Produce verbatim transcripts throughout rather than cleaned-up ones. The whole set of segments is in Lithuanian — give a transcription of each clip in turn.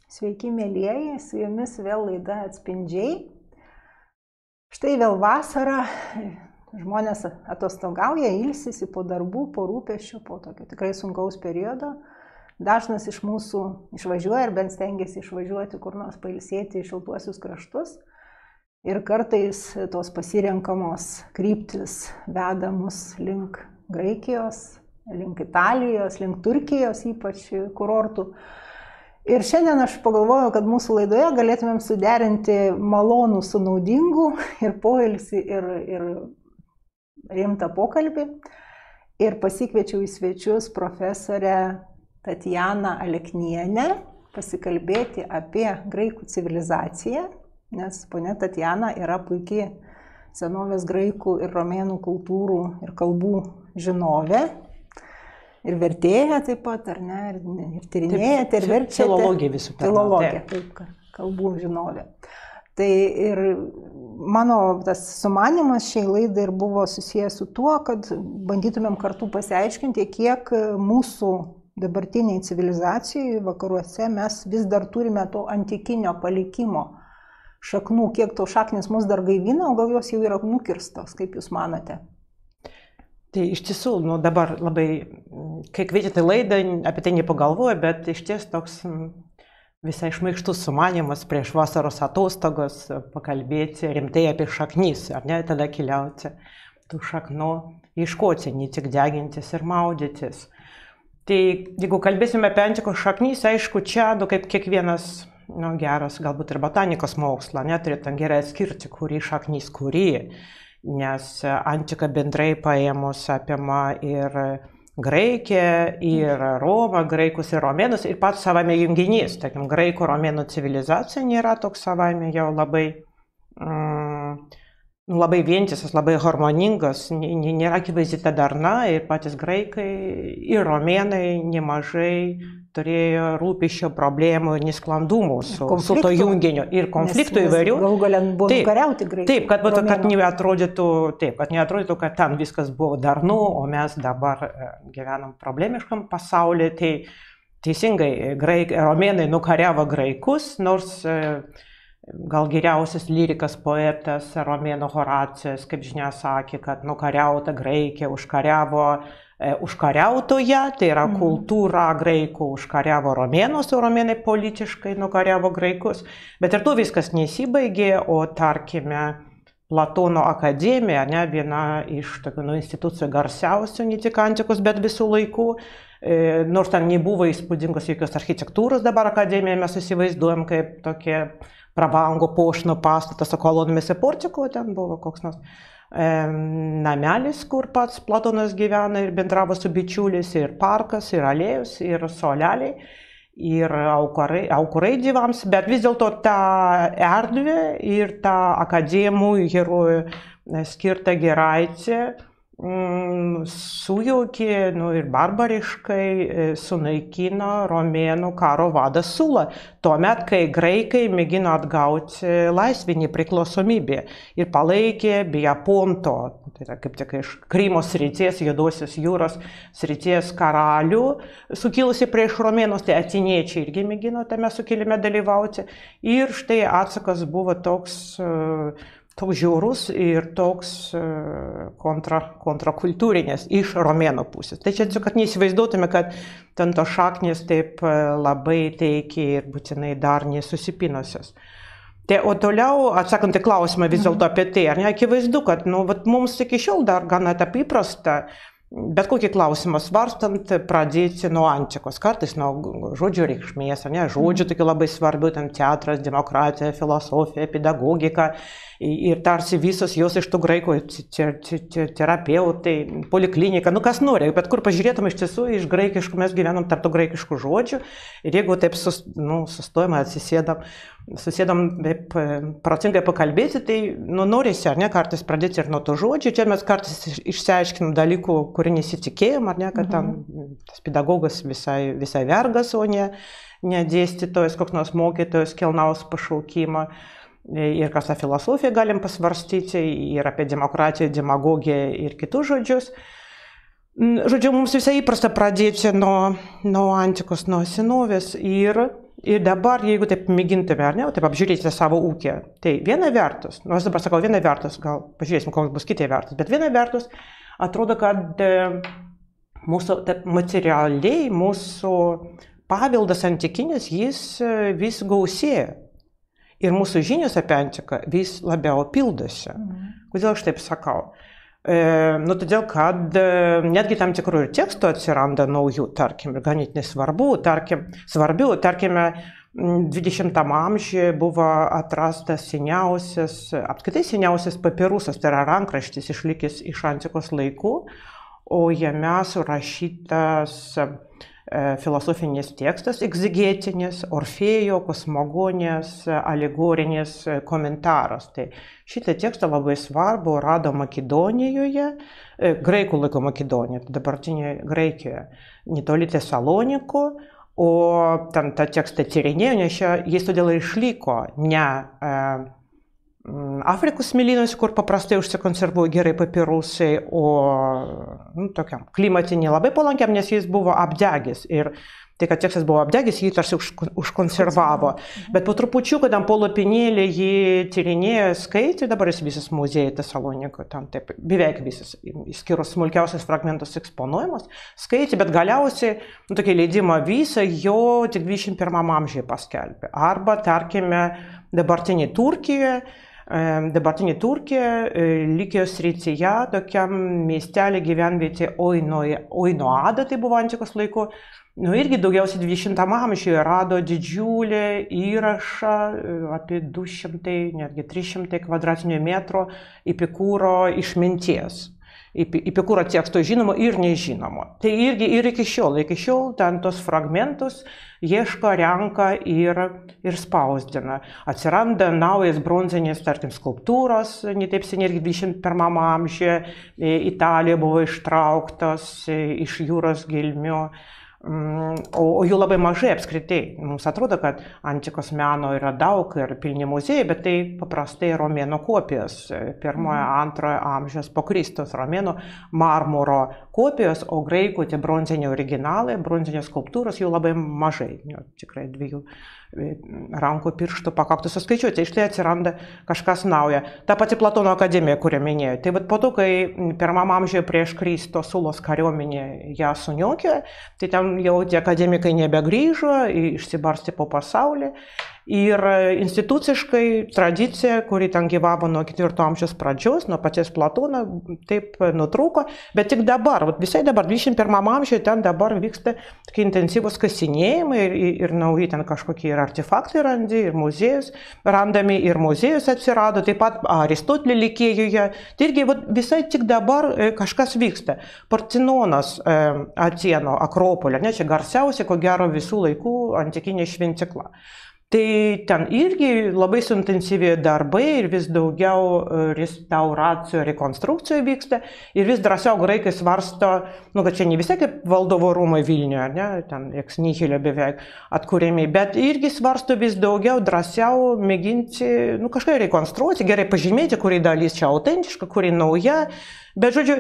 Sveiki, mėlyjeji, su jumis vėl laida Atspindžiai. Štai vėl vasara, žmonės atostogauja, ilsisi po darbų, po rūpesčių, po tokio tikrai sunkaus periodo. Dažnas iš mūsų išvažiuoja ir bent stengiasi išvažiuoti kur nors pailsėti į šiltuosius kraštus. Ir kartais tos pasirenkamos kryptis veda mus link Graikijos, link Italijos, link Turkijos, ypač kurortų. Ir šiandien aš pagalvojau, kad mūsų laidoje galėtumėm suderinti malonų su naudingu ir poilsį ir, ir rimtą pokalbį. Ir pasikviečiau į svečius profesorę Tatjaną Aleknienę pasikalbėti apie graikų civilizaciją, nes ponia Tatjana yra puikiai senovės graikų ir romėnų kultūrų ir kalbų žinovė. Ir vertėja taip pat, ar ne, ir, ir tyrinėjate, ir verčiate. Filologija visų pirma. Filologija, taip, kalbų žinovė. Tai ir mano tas sumanymas šiai laidai ir buvo susijęs su tuo, kad bandytumėm kartu pasiaiškinti, kiek mūsų dabartiniai civilizacijai vakaruose mes vis dar turime to antikinio palikimo šaknų, kiek to šaknis mus dar gaivina, o gal jos jau yra nukirstos, kaip jūs manote? Tai iš tiesų, nu, dabar labai, kai kvietėte laidą, apie tai nepagalvoju, bet iš ties toks visai šmaikštus sumanymas prieš vasaros atostogos pakalbėti rimtai apie šaknis, ar ne, tada keliauti tų šaknų, ieškoti, ne tik degintis ir maudytis. Tai jeigu kalbėsime apie antikos šaknis, aišku, čia, nu, kaip kiekvienas nu, geras, galbūt ir botanikos mokslas, neturėtų gerai atskirti, kurį šaknis, kurį. Nes antika bendrai paėmus apima ir Graikiją, ir Romą, graikus ir romėnus, ir pats savame junginys. Tarkim, graikų romėnų civilizacija nėra toks savame jau labai, mm, labai vientisas, labai harmoningas, nėra akivaizdi darna, ir patys graikai ir romėnai nemažai turėjo rūpesčio problemų ir nesklandumų su, su to junginiu ir konfliktų įvairių. Galų gale buvo nukariauti graikai. Taip, kad, kad neatrodytų, taip, kad neatrodytų, kad ten viskas buvo darnu, o mes dabar gyvenam problemiškam pasaulyje. Tai teisingai, graik, romėnai nukariavo graikus, nors gal geriausias lyrikas poetas romėnų Horacijas, kaip žinia, sakė, kad nukariauta Graikija užkariavo užkariautoje, tai yra kultūra graikų užkariavo romėnus, o romėnai politiškai nukariavo graikus. Bet ir to viskas nesibaigė, o tarkime Platono akademija, ne, viena iš tokių nu, institucijų garsiausių, ne tik antikos, bet visų laikų, e, nors ten nebuvo įspūdingos jokios architektūros, dabar akademiją mes įsivaizduojam kaip tokie prabangų puošnų pastatą su kolonimis ir portiku, ten buvo koks nors namelis, kur pats Platonas gyvena ir bendravo su bičiuliais, ir parkas, ir alėjus, ir suoleliai, ir aukurai, aukurai dievams, bet vis dėlto ta erdvė ir ta akademų herojų skirta Geraitė mm, sujaukė nu, ir barbariškai sunaikino romėnų karo vadą Sulą. Tuomet, kai graikai mėgino atgauti laisvę, nepriklausomybę ir palaikė beje Ponto, tai yra kaip tik iš Krymo srities, Juodosios jūros srities karalių, sukilusi prieš romėnus, tai atėniečiai irgi mėgino tame sukilime dalyvauti. Ir štai atsakas buvo toks, toks žiaurus ir toks kontra, kontrakultūrinės iš romėnų pusės. Tai čia tiesiog, kad neįsivaizduotume, kad ten tos šaknys taip labai taikiai ir būtinai dar nesusipinusios. Tai, o toliau, atsakant į klausimą vis dėlto apie tai, ar ne, akivaizdu, kad nu, vat, mums iki šiol dar gana taip įprasta, bet kokį klausimą svarstant pradėti nuo antikos, kartais nuo žodžių reikšmės, ne, žodžių tokių labai svarbių, ten teatras, demokratija, filosofija, pedagogika. Ir tarsi visos jos iš tų graikų terapeutai, poliklinika, nu kas nori, bet kur pažiūrėtum iš tiesų iš graikiškų, mes gyvenam tarp tų graikiškų žodžių ir jeigu taip sus, nu, sustojame, atsisėdam, susėdam taip protingai pakalbėti, tai nu, norisi, ar ne, kartais pradėti ir nuo tų žodžių, čia mes kartais išsiaiškinam dalykų, kurį nesitikėjom, ar ne, kad tam tas pedagogas visai, visai vergas, o ne, ne dėstytojas, koks nors mokytojas, kelnaus pašaukimą. Ir kas tą filosofiją galim pasvarstyti, ir apie demokratiją, demagogiją ir kitus žodžius. Žodžiu, mums visai įprasta pradėti nuo, nuo antikos, nuo senovės ir Ir dabar, jeigu taip mėgintume, ar ne, taip apžiūrėsite savo ūkį, tai viena vertus, nu aš dabar sakau viena vertus, gal pažiūrėsim, koks bus kitai vertus, bet viena vertus atrodo, kad mūsų taip, materialiai, mūsų paveldas antikinis, jis vis gausėja. Ir mūsų žinios apie antiką vis labiau pildosi. Mm. Kodėl aš taip sakau? E, nu, todėl, kad e, netgi tam tikrų ir tekstų atsiranda naujų, tarkim, ir ganėtinai svarbu, tarkim, svarbių, tarkime, dvidešimtam amžiuje buvo atrastas seniausias, apskritai seniausias papirusas, tai yra rankraštis išlikęs iš antikos laikų, o jame surašytas filosofinis tekstas, egzegetinis, Orfėjo, kosmogonijos, alegorinis komentaras. Tai šitą tekstą labai svarbu rado Makedonijoje, graikų laiko Makedonijoje, dabartinėje Graikijoje, netoli Tesalonikų, o ten tą tekstą tyrinėjo, nes jis todėl ir išliko ne Afrikos smėlynuose, kur paprastai užsikonservuoja gerai papirusai, o nu, tokiam klimatinį labai palankiam, nes jis buvo apdegęs. Ir tai, kad tekstas buvo apdegęs, jį tarsi už, užkonservavo. Bet po trupučiu, kad po lopinėlį jį tyrinėjo, skaitė, dabar jis visas muziejai Tesaloniko, ten taip, beveik visas, išskyrus smulkiausias fragmentus eksponuojamas, skaitė, bet galiausiai nu, tokį leidimą visą jo tik dvidešimt pirmam amžiuje paskelbė. Arba, tarkime, dabartinė Turkija, Dabartinė Turkija, Likijos srityje, tokiam miestelį gyvenvietė Oinoada, tai buvo antikos laiku, nu irgi daugiausiai dvidešimtam amžiuje rado didžiulį įrašą apie du šimtai, netgi trys šimtai kvadratinių metrų Epikūro išminties. Epikūro teksto žinomo ir nežinomo. Tai irgi ir iki šiol, iki šiol ten tos fragmentus ieško, renka ir, ir spausdina. Atsiranda naujas bronzinės, tarkim, skulptūros, ne taip seniai irgi dvidešimt pirmam amžiuje, Italija buvo ištrauktos iš jūros gelmių. O, o jų labai mažai apskritai. Mums atrodo, kad antikos meno yra daug ir pilni muziejai, bet tai paprastai romėnų kopijos. Pirmojo, antrojo amžiaus po Kristus romėnų marmuro kopijos, o graikų tie bronziniai originalai, bronzinės skulptūros jų labai mažai. Jau, tikrai dviejų rankų pirštų pakaktų suskaičiuoti. Iš tai atsiranda kažkas nauja. Ta pati Platono akademija, kurią minėjau. Tai vat po to, kai pirmam amžiuje prieš Kristų Sulos kariuomenė ją suniokė, tai ten jau tie akademikai nebegrįžo, išsibarstė po pasaulį. Ir instituciškai tradicija, kuri ten gyvavo nuo ketvirto amžiaus pradžios, nuo paties Platono, taip nutrūko, bet tik dabar, visai dabar, dvidešimt pirmam amžiuje, ten dabar vyksta tokie intensyvūs kasinėjimai ir, ir nauji ten kažkokie ir artefaktai randi, ir muziejus randami, ir muziejus atsirado, taip pat Aristotelio Likėjoje. Tai irgi visai tik dabar kažkas vyksta. Partenonas Atėnų Akropolė, ne, čia garsiausia, ko gero visų laikų antikinė šventykla. Tai ten irgi labai suintensyvėjo darbai ir vis daugiau restauracijų, rekonstrukcijų vyksta ir vis drąsiau graikai svarsto, nu, kad čia ne visai kaip Valdovo rūmai Vilniuje, ne, ten ex nihilo beveik atkūrėmi, bet irgi svarsto vis daugiau drąsiau mėginti, nu, kažką rekonstruoti, gerai pažymėti, kuri dalis čia autentiška, kuri nauja. Bet, žodžiu,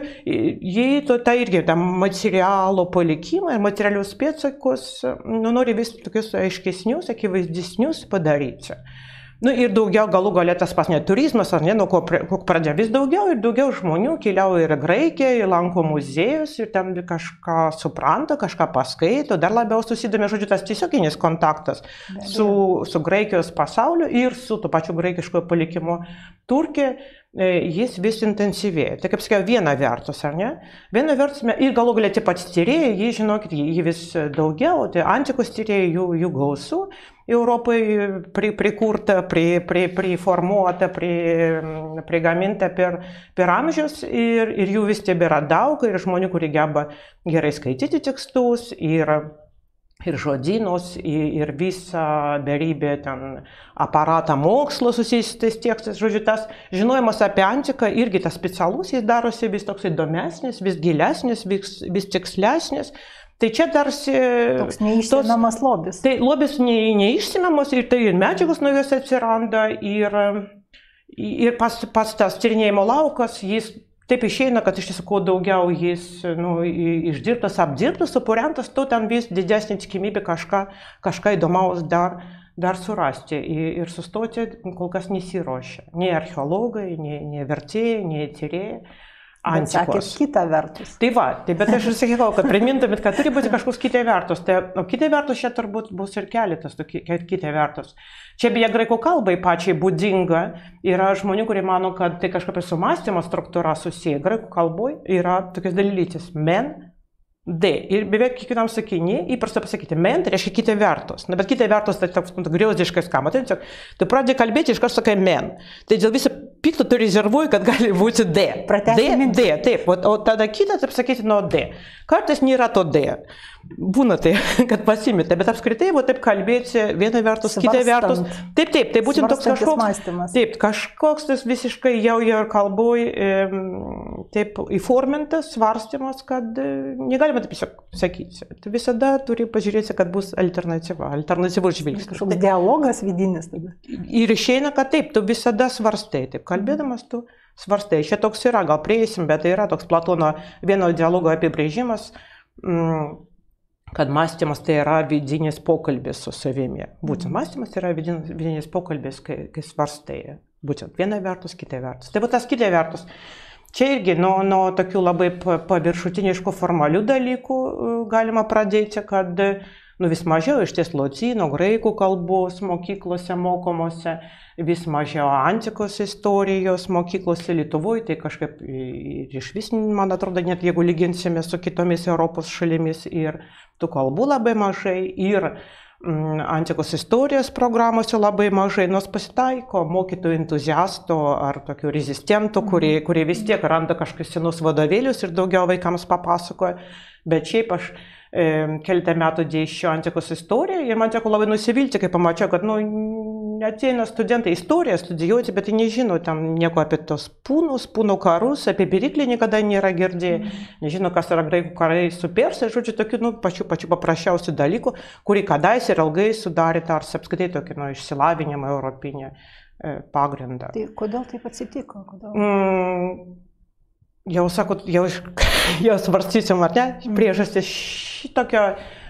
jei to tai irgi tam materialo palikimą ir materialius pėdsakus, nu, nori vis tokius aiškesnius, akivaizdesnius padaryti. Nu, ir daugiau galų galę tas pas net turizmas, ar ne, nuo ko pradėjo vis daugiau ir daugiau žmonių keliauja ir Graikiją, lanko muziejus ir ten kažką supranta, kažką paskaito, dar labiau susidomė, žodžiu, tas tiesioginis kontaktas su, su Graikijos pasauliu ir su tuo pačiu graikiškojo palikimu Turkija. Jis vis intensyvėja. Tai kaip sakiau, viena vertus, ar ne? Viena vertus, ir galų galia tie patys tyrėjai, jie, žinokit, jie vis daugiau, tai antikos tyrėjai jų, jų gausų, Europai pri, prikurta, pri, pri, priformuota, pri, prigaminta per, per amžius ir, ir jų vis tebėra daug, ir žmonių, kurie geba gerai skaityti tekstus, ir ir žodynus, ir visą beribę ten aparatą mokslo susijusiais tekstais. Žodžiu, tas žinojimas apie antiką irgi tas specialus, jis darosi vis toks įdomesnis, vis gilesnis, vis, vis tikslesnis. Tai čia tarsi... Toks neišsemiamas lobis. Tai lobis ne, neišsemiamas ir tai ir medžiagos naujos atsiranda ir, ir pas, pas tas tyrinėjimo laukas, jis taip išeina, kad iš tiesų kuo daugiau jis nu, išdirbtas, apdirbtas, supurentas, tu ten vis didesnė tikimybė kažką, kažką įdomaus dar, dar surasti ir sustoti kol kas nesiruošia. Nei archeologai, nei, nei vertėjai, nei tyrėjai. Antikos. Kita vertus. Tai va, tai bet aš ir sakiau, kad primintumėt, kad turi būti kažkoks kita vertus. Tai, o kita vertus čia turbūt bus ir keletas kita vertus. Čia beje graikų kalbai pačiai būdinga yra žmonių, kurie mano, kad tai kažkaip su mąstymo struktūra susiję. Graikų kalboje yra tokias dalytis men, D. Ir beveik kiekvienam sakinį įprasta pasakyti men, tai reiškia kita vertus. Na, bet kita vertus tai toks nu, griauziškas skamba. Tai tiesiog, tu pradedi kalbėti iš karto sakai men. Tai dėl viso pikto tu rezervuoji, kad gali būti D. D, D, taip. O, o tada kitą, taip sakyti, nuo D. Kartais nėra to D. Būna tai, kad pasimeta, bet apskritai, va, taip kalbėti viena vertus, kita vertus. Taip, taip, tai būtent toks kažkoks, mąstymas. Taip, kažkoks tas visiškai jau jau kalboj e, taip įformintas svarstymas, kad e, negalima taip sakyti. Tu visada turi pažiūrėti, kad bus alternatyva, alternatyvus žvilgsnis. Kažkoks dialogas vidinis tada. Ir išeina, kad taip, tu visada svarstai, taip, kalbėdamas tu svarstai. Čia toks yra, gal prieisim, bet tai yra toks Platono vieno dialogo apibrėžimas, mm, kad mąstymas tai yra vidinis pokalbis su savimi. Būtent mąstymas tai yra vidinis, vidinis pokalbis, kai, kai svarstai. Būtent viena vertus, kita vertus. Tai būtent tas kita vertus. Čia irgi nuo, nuo tokių labai paviršutiniškų formalių dalykų galima pradėti, kad nu, vis mažiau iš ties lotynų, graikų kalbos mokyklose mokomose, vis mažiau antikos istorijos mokyklose Lietuvoje, tai kažkaip ir iš vis, man atrodo, net jeigu lyginsime su kitomis Europos šalimis, ir tų kalbų labai mažai, ir mm, antikos istorijos programose labai mažai, nors pasitaiko mokytojų entuziastų ar tokių rezistentų, kurie, kurie vis tiek randa kažkokius senus vadovėlius ir daugiau vaikams papasakoja, bet šiaip aš keletą metų dėsčiau antikos istoriją ir man teko labai nusivilti, kai pamačiau, kad nu, ateina studentai istoriją studijuoti, bet jie nežino ten nieko apie tos pūnus, pūnų karus, apie Periklį niekada nėra girdėję, mm. nežino, kas yra graikų karai su persai, žodžiu, tokių nu, pačių, pačių paprasčiausių dalykų, kurį kadaise ir ilgai sudarė tarsi apskritai tokį nu, išsilavinimą europinį e, pagrindą. Tai kodėl taip atsitiko? Kodėl? Mm, Jau sakot, jau, jau svarstysim, ar ne, priežastis šitokio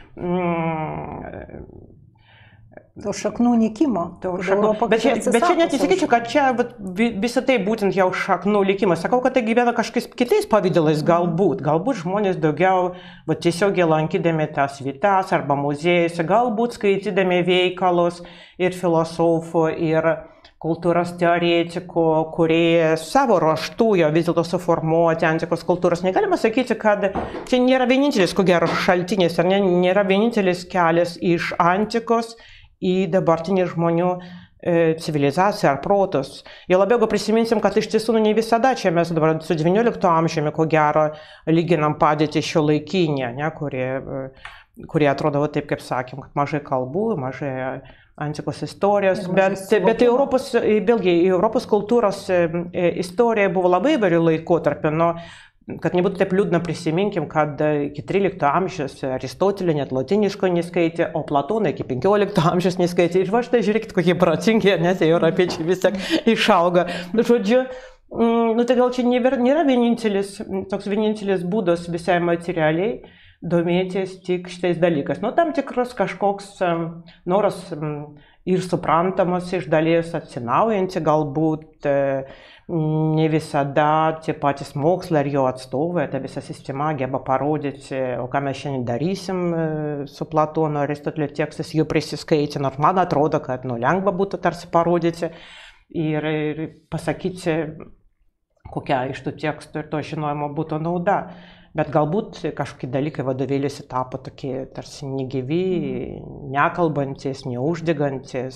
mm, to šaknų nykimo. Šaknų. Bet čia, bet čia net nesakyčiau, kad čia visą tai būtent jau šaknų likimas. Sakau, kad tai gyvena kažkokiais kitais pavydalais galbūt. Galbūt žmonės daugiau va, tiesiogiai lankydami tas vietas arba muziejus, galbūt skaitydami veikalus ir filosofų, ir kultūros teoretikų, kurie savo ruožtu jau vis dėlto suformuoti antikos kultūros. Negalima sakyti, kad čia nėra vienintelis, ko gero, šaltinis, ar ne, nėra vienintelis kelias iš antikos į dabartinį žmonių e, civilizaciją ar protus. Jau labiau prisiminsim, kad iš tiesų nu, ne visada čia mes dabar su devyniolikto amžiumi, ko gero, lyginam padėtį šio laikinę, ne, kurie, kurie atrodo taip, kaip sakėm, kad mažai kalbų, mažai antikos istorijos, bet, bet Europos, vėlgi, Europos kultūros istorija buvo labai įvairių laikotarpių, nu, kad nebūtų taip liūdna, prisiminkim, kad iki trylikto amžiaus Aristotelė net lotiniško neskaitė, o Platoną iki penkiolikto amžiaus neskaitė. Ir va štai žiūrėkit, kokie protingi, nes europiečiai vis tiek išauga. Žodžiu, nu, tai gal čia nėra vienintelis, toks vienintelis būdas visai materialiai domėtis tik šitais dalykas. Nu, tam tikras kažkoks um, noras um, ir suprantamas iš dalies atsinaujanti, galbūt uh, ne visada tie patys mokslai ir jo atstovai, ta visa sistema geba parodyti, o ką mes šiandien darysim uh, su Platono, Aristotelio tekstais, jų prisiskaitė, nors man atrodo, kad nu, lengva būtų tarsi parodyti ir, ir pasakyti, kokia iš tų tekstų ir to žinojimo būtų nauda. Bet galbūt kažkokie dalykai vadovėliuose tapo tokie tarsi negyvi, nekalbantis, neuždegantis.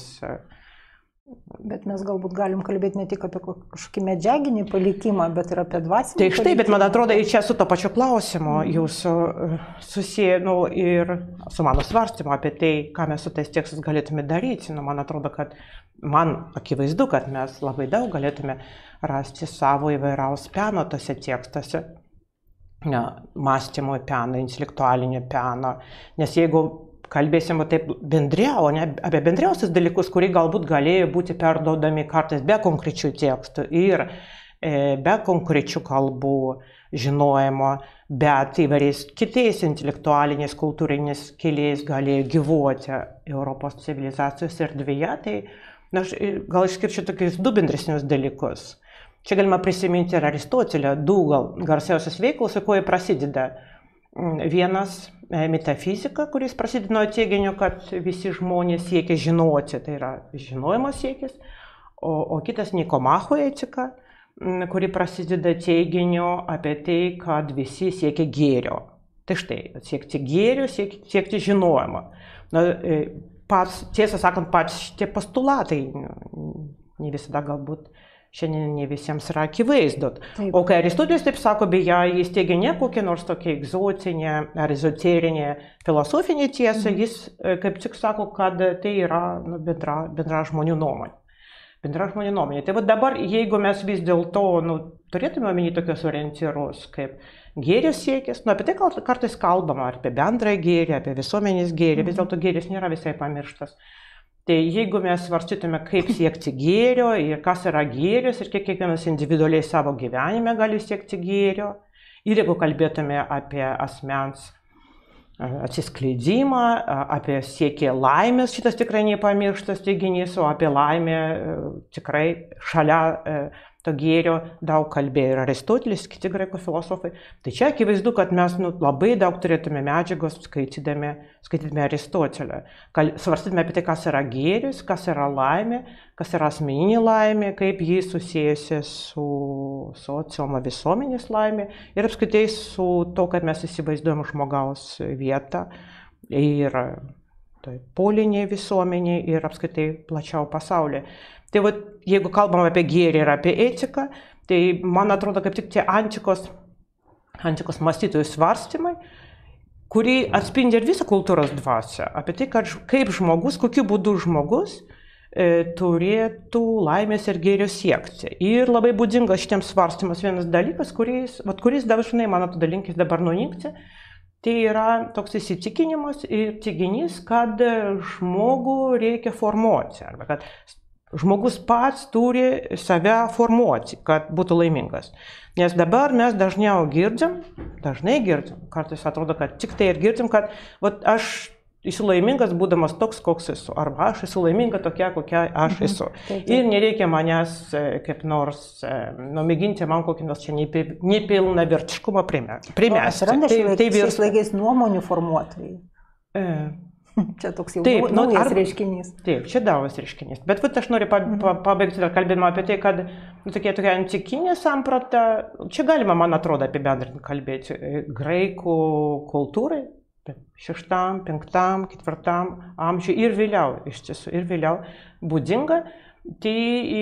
Bet mes galbūt galim kalbėti ne tik apie kažkokį medžiaginį palikimą, bet ir apie dvasinį tai štai, palikimą. Bet man atrodo, ir čia su to pačiu klausimu jūsų susiję nu, ir su mano svarstymu apie tai, ką mes su tais tekstais galėtume daryti. Nu, man atrodo, kad man akivaizdu, kad mes labai daug galėtume rasti savo įvairaus peno tose tekstuose. Ne, mąstymo peno, intelektualinio peno, nes jeigu kalbėsime taip bendriau, ne, apie bendriausius dalykus, kurie galbūt galėjo būti perduodami kartais be konkrečių tekstų ir be konkrečių kalbų žinojimo, bet įvairiais kitais intelektualiniais, kultūriniais keliais galėjo gyvuoti Europos civilizacijos erdvėje. Tai na, aš gal išskirčiau tokius du bendresnius dalykus. Čia galima prisiminti ir Aristotelio du gal garsiausias veiklos, su kuo jie prasideda. Vienas metafizika, kuris prasideda nuo teiginio, kad visi žmonės siekia žinoti, tai yra žinojimo siekis, o, o kitas Nikomacho etika, kuri prasideda teiginiu apie tai, kad visi siekia gėrio. Tai štai, siekti gėrio, siekti, siekti žinojimo. Na, pats, tiesą sakant, pats šitie postulatai ne visada galbūt šiandien ne visiems yra akivaizdu. O kai Aristotelis taip sako, beje, jis teigia ne kokią nors tokią egzotinę ar ezoterinę filosofinę tiesą, mm. jis kaip tik sako, kad tai yra nu, bendra, bendra žmonių nuomonė. Bendra žmonių nuomonė. Tai va dabar, jeigu mes vis dėlto nu, turėtume omeny tokios orientyrus kaip gėrio siekis, nu, apie tai kartais kalbama, ar apie bendrąjį gėrį, apie visuomenės gėrį, mm. vis dėlto gėris nėra visai pamirštas. Tai jeigu mes svarstytume, kaip siekti gėrio ir kas yra gėris ir kiek kiekvienas individualiai savo gyvenime gali siekti gėrio, ir jeigu kalbėtume apie asmens atsiskleidimą, apie siekį laimės, šitas tikrai nepamirštas teiginys, o apie laimę tikrai šalia to gėrio daug kalbėjo ir Aristotelis, kiti graikų filosofai. Tai čia akivaizdu, kad mes nu, labai daug turėtume medžiagos skaitydami, skaitydami Aristotelį. Svarstytume apie tai, kas yra gėris, kas yra laimė, kas yra asmeninė laimė, kaip jį susijusi su sociumo visuomenės laimė ir apskritai su to, kad mes įsivaizduojam žmogaus vietą ir tai, polinė visuomenė ir apskritai plačiau pasaulyje. Tai va, jeigu kalbam apie gėrį ir apie etiką, tai man atrodo, kaip tik tie antikos, antikos mąstytojų svarstymai, kurį atspindi ir visą kultūros dvasią, apie tai, kad kaip žmogus, kokiu būdu žmogus e, turėtų laimės ir gėrio siekti. Ir labai būdingas šitiems svarstymas vienas dalykas, kuris, vat, kuris dažnai, man atrodo, linkis dabar nunykti, tai yra toks įsitikinimas ir teiginys, kad žmogų reikia formuoti, arba kad žmogus pats turi save formuoti, kad būtų laimingas. Nes dabar mes dažniau girdim, dažnai girdim, kartais atrodo, kad tik tai ir girdim, kad vat, aš esu laimingas būdamas toks, koks esu, arba aš esu laiminga tokia, kokia aš esu. Mhm. Taip, taip. Ir nereikia manęs kaip nors, nu, mėginti man kokį nors čia nepilną vertiškumą primesti. Atsiranda šiais tai, tai laikais nuomonių formuotojai. E, Čia toks jau taip, naujas ar, reiškinys. Taip, čia naujas reiškinys. Bet vat, aš noriu pa, pa, pabaigti dar kalbėjimą apie tai, kad nu, tokia, tokia antikinė samprata, čia galima, man atrodo, apibendrinti kalbėti, graikų kultūrai, šeštam, penktam, ketvirtam amžiui ir vėliau, iš tiesų, ir vėliau būdinga, tai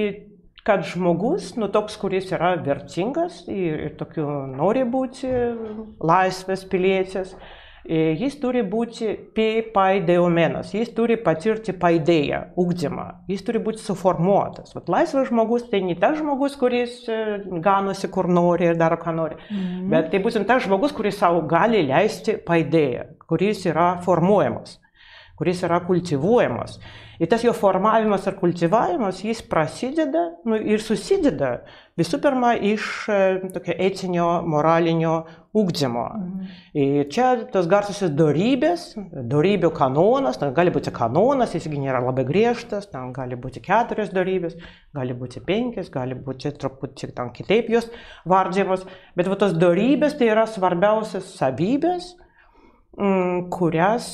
kad žmogus, nu toks, kuris yra vertingas ir, ir tokiu nori būti laisvės pilietis, jis turi būti paideumenas, jis turi patirti paidėją, ugdymą, jis turi būti suformuotas. Vat laisvas žmogus tai ne tas žmogus, kuris ganosi kur nori ir daro ką nori, mm-hmm. bet tai būtent tas žmogus, kuris savo gali leisti paidėją, kuris yra formuojamas, kuris yra kultivuojamas. Ir tas jo formavimas ar kultivavimas, jis prasideda nu, ir susideda visų pirma iš tokio etinio, moralinio ugdymo. Mhm. Ir čia tos garsusios dorybės, dorybių kanonas, ten gali būti kanonas, jis nėra labai griežtas, ten gali būti keturios dorybės, gali būti penkios, gali būti truputį ten kitaip jos vardžiamos, bet va, tos dorybės tai yra svarbiausias savybės, m, kurias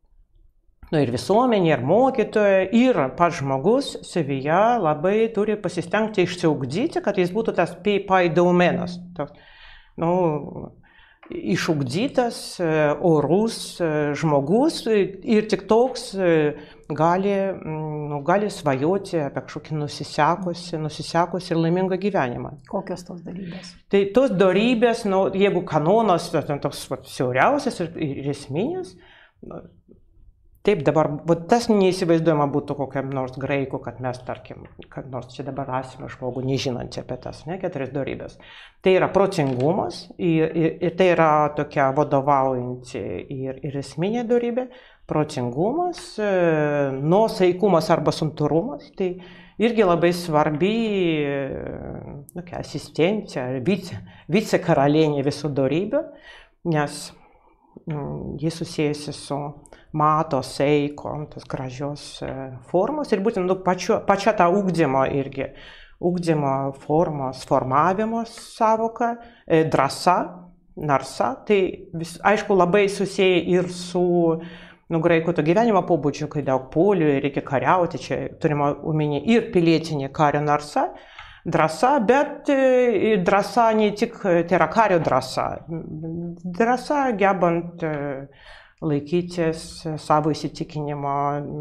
nu, ir visuomenė, ir mokytoja, ir pats žmogus savyje labai turi pasistengti išsiugdyti, kad jis būtų tas paideumenas. Nu, išugdytas, orus žmogus ir tik toks gali, nu, gali svajoti apie kažkokį nusisekusi, nusisekusi ir laimingą gyvenimą. Kokios tos dorybės? Tai tos dorybės, nu, jeigu kanonas toks siauriausias ir, ir esminis, nu, taip, dabar, tas neįsivaizduojama būtų kokiam nors graikų, kad mes, tarkim, kad nors čia dabar rasime žmogų nežinantį apie tas, ne, keturias dorybės. Tai yra protingumas ir, ir, ir tai yra tokia vadovaujanti ir, ir esminė dorybė. Protingumas, nuosaikumas arba santūrumas, tai irgi labai svarbi nu, asistentė, vice, vice karalienė visų dorybių, nes mm, jis susijęsi su mato, seiko, tos gražios formos ir būtent nu, pačio, pačia tą ugdymo irgi, ugdymo formos, formavimo savoka, drąsa, narsa, tai vis, aišku labai susiję ir su nu, graikų to gyvenimo pobūdžiu, kai daug polių ir reikia kariauti, čia turime omeny ir pilietinė kario narsa, drąsa, bet drąsa ne tik, tai yra kario drąsa, drąsa gebant laikytis savo įsitikinimo,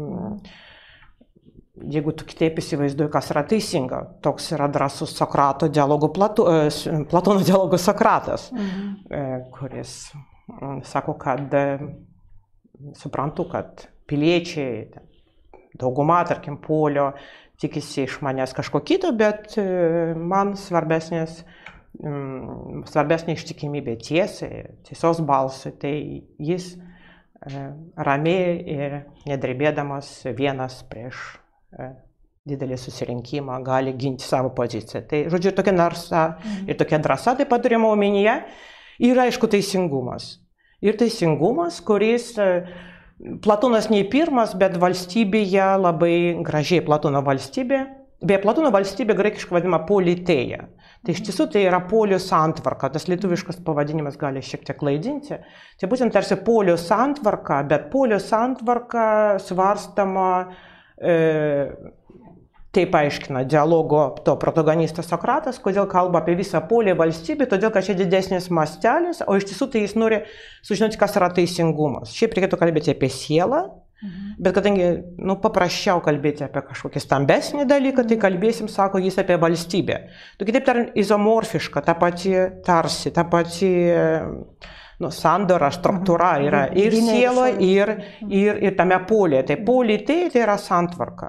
jeigu tu kitaip įsivaizduoji, kas yra teisinga, toks yra drąsus Sokrato dialogų, Plato, Platono dialogų Sokratas, mhm. kuris sako, kad suprantu, kad piliečiai, dauguma, tarkim, polio, tikisi iš manęs kažko kito, bet man svarbesnės, svarbesnė ištikimybė tiesai, tiesos balsui, tai jis ramiai ir nedrebėdamas vienas prieš didelį susirinkimą gali ginti savo poziciją. Tai, žodžiu, tokia narsa mhm. ir tokia drąsa, taip pat turime omenyje, ir aišku teisingumas. Ir teisingumas, kuris Platonas ne pirmas, bet valstybėje labai gražiai Platono valstybė. Beje, Platono valstybė graikiškai vadinama politeja. Tai iš tiesų tai yra polio santvarka, tas lietuviškas pavadinimas gali šiek tiek klaidinti. Tai būtent tarsi polio santvarka, bet polio santvarka svarstama, e, taip aiškina dialogo to protagonistas Sokratas, kodėl kalba apie visą polį valstybę, todėl kad čia didesnis mastelis, o iš tiesų tai jis nori sužinoti, kas yra teisingumas. Šiaip reikėtų kalbėti apie sielą, mhm. bet kadangi nu, paprasčiau kalbėti apie kažkokį stambesnį dalyką, tai kalbėsim, sako jis, apie valstybę. Tu kitaip tariant, izomorfiška, ta pati tarsi, ta pati nu, sandora, struktūra yra ir sielo, ir, ir, ir tame polėje. Tai polį tai, tai yra santvarka.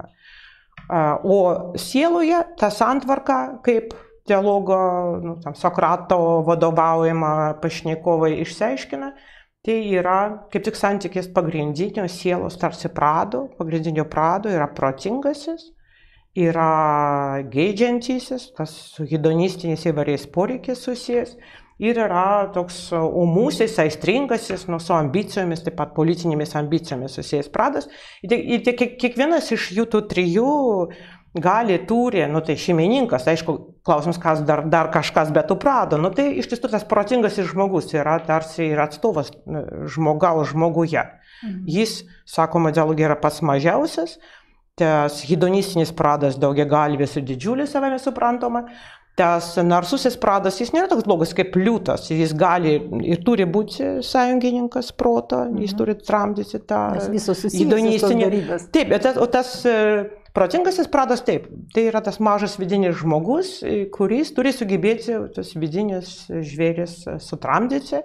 O sieloje ta santvarka, kaip dialogo nu, tam, Sokrato vadovaujama pašnekovai išsiaiškina, tai yra kaip tik santykis pagrindinio sielos tarsi prado, pagrindinio prado yra protingasis, yra geidžiantysis, tas su hedonistiniais įvairiais poreikiais susijęs, ir yra toks ūmusis, aistringasis, nu, su ambicijomis, taip pat politinėmis ambicijomis susijęs pradas. Ir kiekvienas iš jų tų trijų gali, turi, nu tai šeimininkas, aišku, klausimas, kas dar, dar kažkas be tų prado, nu tai iš tiesų tas protingasis žmogus yra tarsi ir atstovas žmogaus žmoguje. Mhm. Jis, sakoma, dialoge yra pats mažiausias, tas hedonistinis pradas daugiagalvis ir didžiulis, savame suprantama. Tas narsusis pradas, jis nėra toks blogas kaip liūtas, jis gali ir turi būti sąjungininkas proto, mhm. jis turi tramdyti tą hedonistinį. Taip, tas, o tas protingasis pradas, taip, tai yra tas mažas vidinis žmogus, kuris turi sugebėti tas vidinis žvėris sutramdyti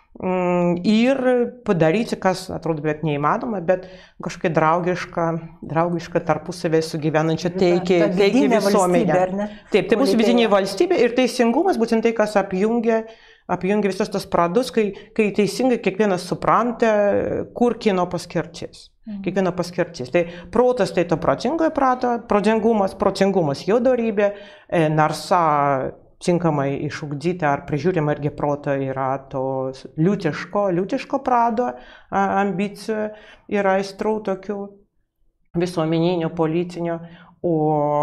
ir padaryti, kas atrodo beveik neįmanoma, bet kažkokia draugiška, draugiška tarpusavėje sugyvenančia teikia visuomenę. Taip, tai bus vidinė valstybė ir teisingumas, būtent tai, kas apjungia, apjungia visus tos pradus, kai, kai teisingai kiekvienas supranta, kur kieno paskirtis. Kiekvieno paskirtis. Tai protas tai to protingojo prato, protingumas, protingumas jo dorybė, narsa tinkamai išugdyti ar prižiūrima irgi proto yra to liūtiško, liūtiško prado ambicijų ir aistrų tokių visuomeninio, politinio, o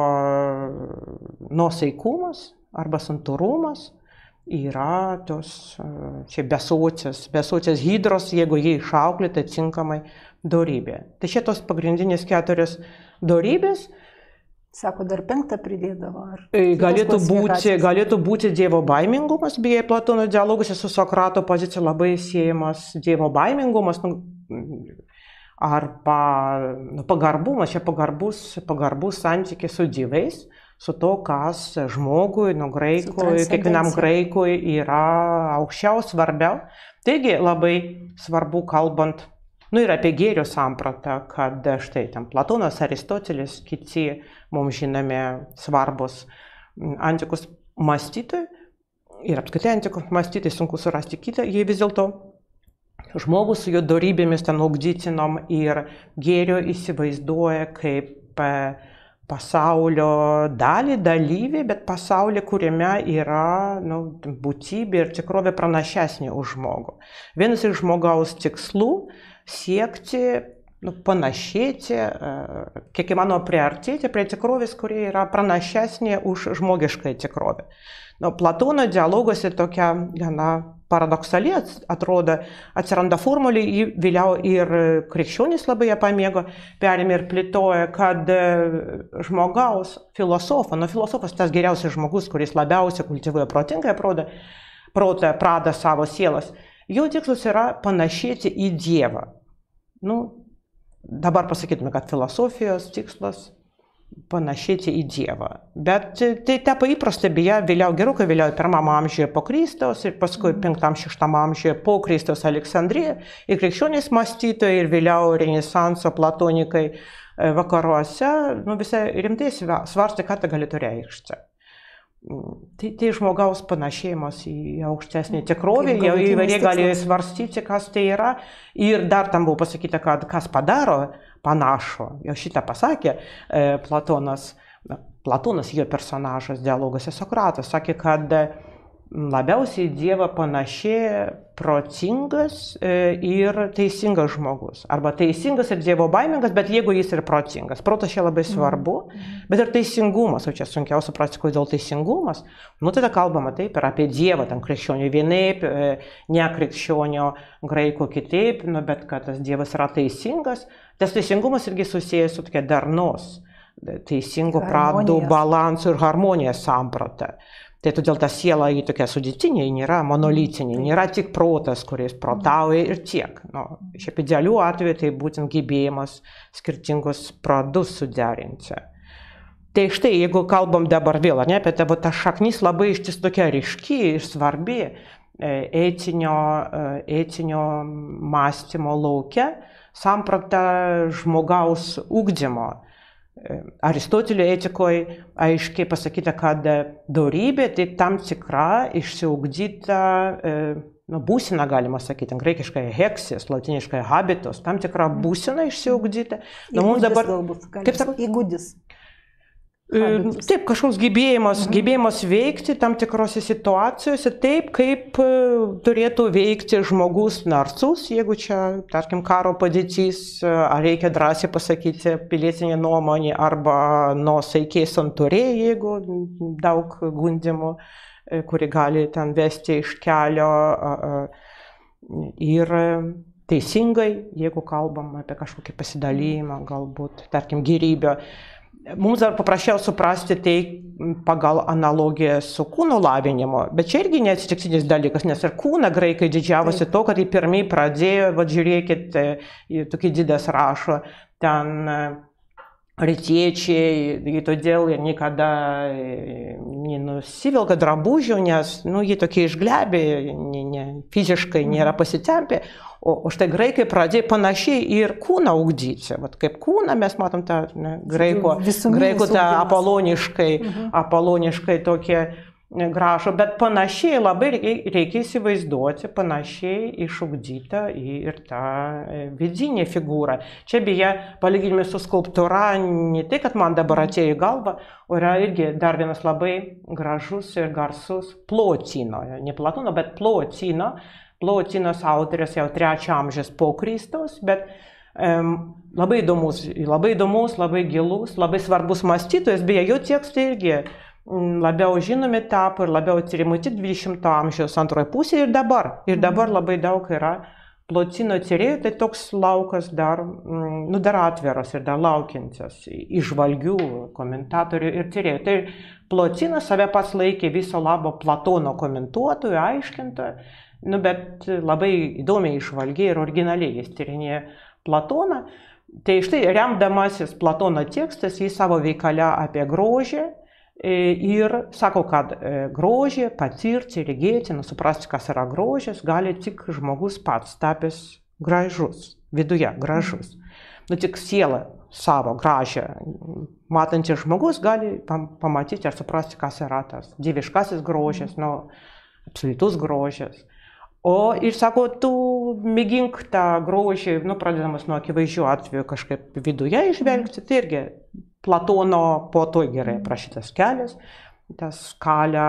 nuosaikumas arba santūrumas yra tos čia besočias, besočias hidros, jeigu jie išauklėta tinkamai dorybė. Tai šitos pagrindinės keturios dorybės. Sako, dar penktą pridėdavo. Galėtų būti, galėtų būti dievo baimingumas, beje, Platono dialoguose su Sokrato pozicija labai siejamas dievo baimingumas, nu, arba nu, pagarbumas, čia pagarbus, pagarbus santykis su dievais, su to, kas žmogui, nu, graikui, kiekvienam graikui yra aukščiau, svarbiau. Taigi labai svarbu kalbant, nu ir apie gėrio sampratą, kad štai ten Platonas, Aristotelis, kiti mums žinomi svarbus antikos mąstytojai ir apskritai antikos mąstytojai, sunku surasti kitą, jie vis dėlto žmogus su jo dorybėmis ten ugdytinom ir gėrio įsivaizduoja kaip pasaulio dalį, dalyvį, bet pasaulį, kuriame yra nu, būtybė ir tikrovė pranašesnė už žmogų. Vienas iš žmogaus tikslų siekti, nu, panašėti, kiek įmanoma priartėti prie tikrovės, kuri yra pranašesnė už žmogišką tikrovę. Nu, Platono dialoguose tokia gana paradoksaliai atrodo, atsiranda formulė, vėliau ir krikščionys labai ją pamėgo, perėmė ir plėtoja, kad žmogaus filosofo, nu filosofas tas geriausias žmogus, kuris labiausiai kultivuoja protingąją protą, protą, pradą savo sielas, jo tikslas yra panašėti į Dievą. Nu, dabar pasakytume, kad filosofijos tikslas panašėti į Dievą. Bet tai tapo įprasta beje vėliau, gerokai vėliau pirmame amžiuje po Kristaus ir paskui penktam šeštam amžiuje po Kristaus Aleksandrijoje ir krikščionys mąstytojai ir vėliau Renesanso platonikai vakaruose nu, visai rimtai svarstė, ką tai galėtų reikšti. Tai, tai žmogaus panašėjimas į aukštesnį tikrovę, jau įvairiai galėjo svarstyti, kas tai yra. Ir dar tam buvo pasakyta, kad kas padaro panašų. Jau šitą pasakė e, Platonas, Platonas, jo personažas dialoguose Sokratas, sakė, kad labiausiai Dievą panašė protingas e, ir teisingas žmogus. Arba teisingas ir Dievo baimingas, bet jeigu jis ir protingas. Protas čia labai svarbu, bet ir teisingumas, o čia sunkiau suprasti, kodėl teisingumas. Nu, tada kalbama taip ir apie Dievą, tam krikščionių vienaip, e, ne krikščionių graikų kitaip, nu, bet kad tas Dievas yra teisingas. Tas teisingumas irgi susijęs su tokia darnos, teisingų pradų, balansų ir harmonijos samprata. Tai todėl ta siela į tokia sudėtinė, nėra monolitinė, nėra tik protas, kuris protauja ir tiek. Nu, šiaip idealių atveju tai būtent gebėjimas skirtingus pradus suderinti. Tai štai, jeigu kalbam dabar vėl, ne, apie tavo tą šaknis labai iš tiesų tokia ryški ir svarbi etinio, etinio mąstymo lauke, samprata žmogaus ugdymo. Aristotelio etikoje aiškiai pasakyta, kad dorybė tai tam tikra išsiugdyta nu, būsena, galima sakyti, graikiškai heksis, latiniškai habitus, tam tikra būsena išsiugdyta. Nu, įgūdis dabar, galbūt, kaip sakyti, įgūdis. Habitus. Taip, kažkoks gebėjimas, mhm. gebėjimas veikti tam tikrose situacijose, taip kaip turėtų veikti žmogus narsus, jeigu čia, tarkim, karo padėtis, ar reikia drąsiai pasakyti pilietinę nuomonę, arba nuosaikiai santūriai, jeigu daug gundimų, kuri gali ten vesti iš kelio, ir teisingai, jeigu kalbam apie kažkokį pasidalymą, galbūt, tarkim, gėrybę. Mums dar paprasčiau suprasti tai pagal analogiją su kūno lavinimu, bet čia irgi neatsitiktinis dalykas, nes ir kūną graikai didžiavosi to, kad jį pirmiai pradėjo, va žiūrėkit, tokį didas rašo, ten rytiečiai, todėl ir niekada nenusivilka drabužių, nes nu, jie tokie išglebė, ne, ne, fiziškai nėra pasitempę. O, o štai graikai pradėjo panašiai ir kūną ugdyti. Vat kaip kūną mes matom tą ne, graiko, graiko tą apoloniškai, mhm. apoloniškai tokie gražų, bet panašiai labai reikia įsivaizduoti, panašiai išugdyta ir tą vidinę figūrą. Čia beje, palyginime su skulptūra, ne tai, kad man dabar atėjo į galvą, o yra irgi dar vienas labai gražus ir garsus Plotino, ne Platono, bet Plotino. Plotinos autorius jau trečio amžiaus po Kristaus, bet um, labai įdomus, labai įdomus, labai gilus, labai svarbus mąstytojas, beje, jo tekstai irgi labiau žinomi tapo ir labiau tyrimai tik dvidešimto amžiaus antroje pusėje ir dabar. Ir dabar labai daug yra Plotino tyrėjų, tai toks laukas dar, nu, dar atviras ir dar laukiantis įžvalgių komentatorių ir tyrėjų. Tai Plotinas save pats laikė viso labo Platono komentuotojų, aiškintojų. Nu, bet labai įdomiai išvalgiai ir originaliai jis tyrinėja Platoną. Tai štai remdamasis Platono tekstas, jis savo veikale apie grožį ir sako, kad grožį patirti, regėti, nu, suprasti, kas yra grožis, gali tik žmogus pats tapęs gražus, viduje gražus. Nu, tik siela savo gražią matantis žmogus gali pamatyti ir suprasti, kas yra tas dieviškasis grožis, nu, absoliutus grožis. O ir sako, tu mėgink tą grožį, nu, pradedamas nuo akivaizdžių atvejų kažkaip viduje išvelgti, tai irgi Platono po to gerai aprašytas kelias, tas skalė,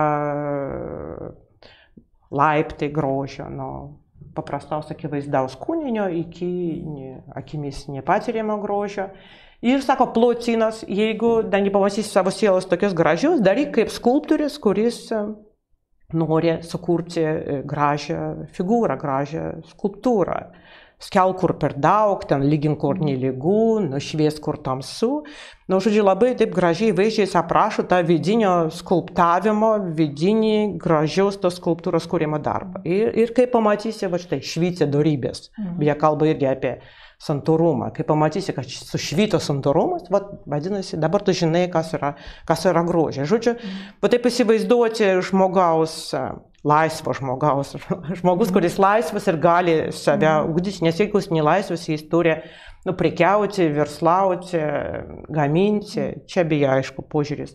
laiptai grožio, nuo paprastaus akivaizdaus kūninio iki akimis nepatiriamo grožio. Ir sako Plotinas, jeigu dar nepamatysi savo sielos tokios gražios, daryk kaip skulptorius, kuris nori sukurti gražią figūrą, gražią skulptūrą. Skelk kur per daug, ten lygink kur nelygu, nušvies kur tamsu. Nu, žodžiu, labai taip gražiai vaizdžiai aprašo tą vidinio skulptavimo, vidinį gražiaus tos skulptūros kūrimo darbą. Ir, ir kai pamatysi, va štai, švytė dorybės, mhm. beje, kalba irgi apie santūrumą. Kai pamatysi, kad sušvyto santūrumas, va, vadinasi, dabar tu žinai, kas yra, kas yra grožė. Žodžiu, mhm. va taip įsivaizduoti žmogaus, laisvo žmogaus, žmogus, kuris laisvas ir gali save ugdyti, nes jeigu jis nelaisvas, jis turi nu, prekiauti, verslauti, gaminti, čia beje aišku požiūris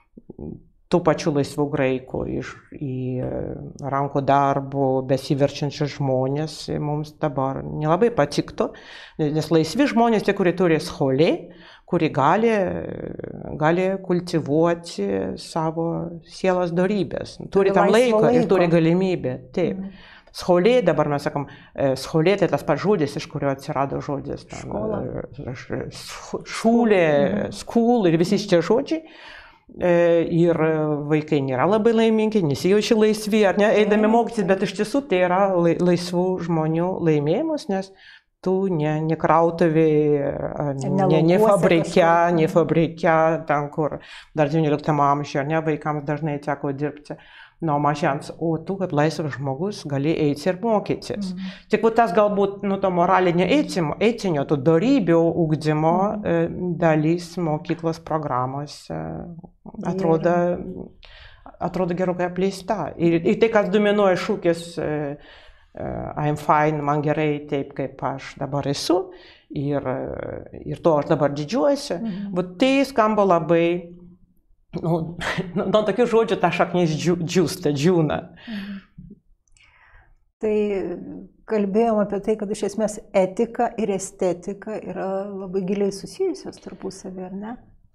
tų pačių laisvų graikų iš, į rankų darbų besiverčiančius žmonės mums dabar nelabai patiktų, nes laisvi žmonės, tie, kurie turi scholė, kuri gali, gali kultivuoti savo sielos dorybės. Turi tam laiko, laiko ir turi galimybę. Taip. Mm. Scholė, dabar mes sakom, scholė tai tas pats žodis, iš kurio atsirado žodis. Škola. Šūlė, mm. skūl ir visi šitie žodžiai. Ir vaikai nėra labai laimingi, nesijaučia laisvi, ar ne, eidami mokytis, bet iš tiesų tai yra laisvų žmonių laimėjimus, nes tu ne, ne krautuvėje, ne, ne fabrike, ne fabrike, ten kur dar devynioliktam amžiuje, ne, vaikams dažnai teko dirbti nuo mažens, o tu kaip laisvas žmogus gali eiti ir mokytis. Mm. Tik tas galbūt nu, to moralinio etinio, etinio to dorybių ugdymo mm. dalis mokyklos programos atrodo, atrodo gerokai apleista. Ir, ir tai, kas dominuoja šūkis I'm fine, man gerai taip, kaip aš dabar esu ir, ir to aš dabar didžiuojuosi. Mhm. Bet tai skamba labai, nu, nuo tokių žodžių ta šaknis džiūsta, džiūna. Mhm. Tai kalbėjom apie tai, kad iš esmės etika ir estetika yra labai giliai susijusios tarpusavį, ar ne?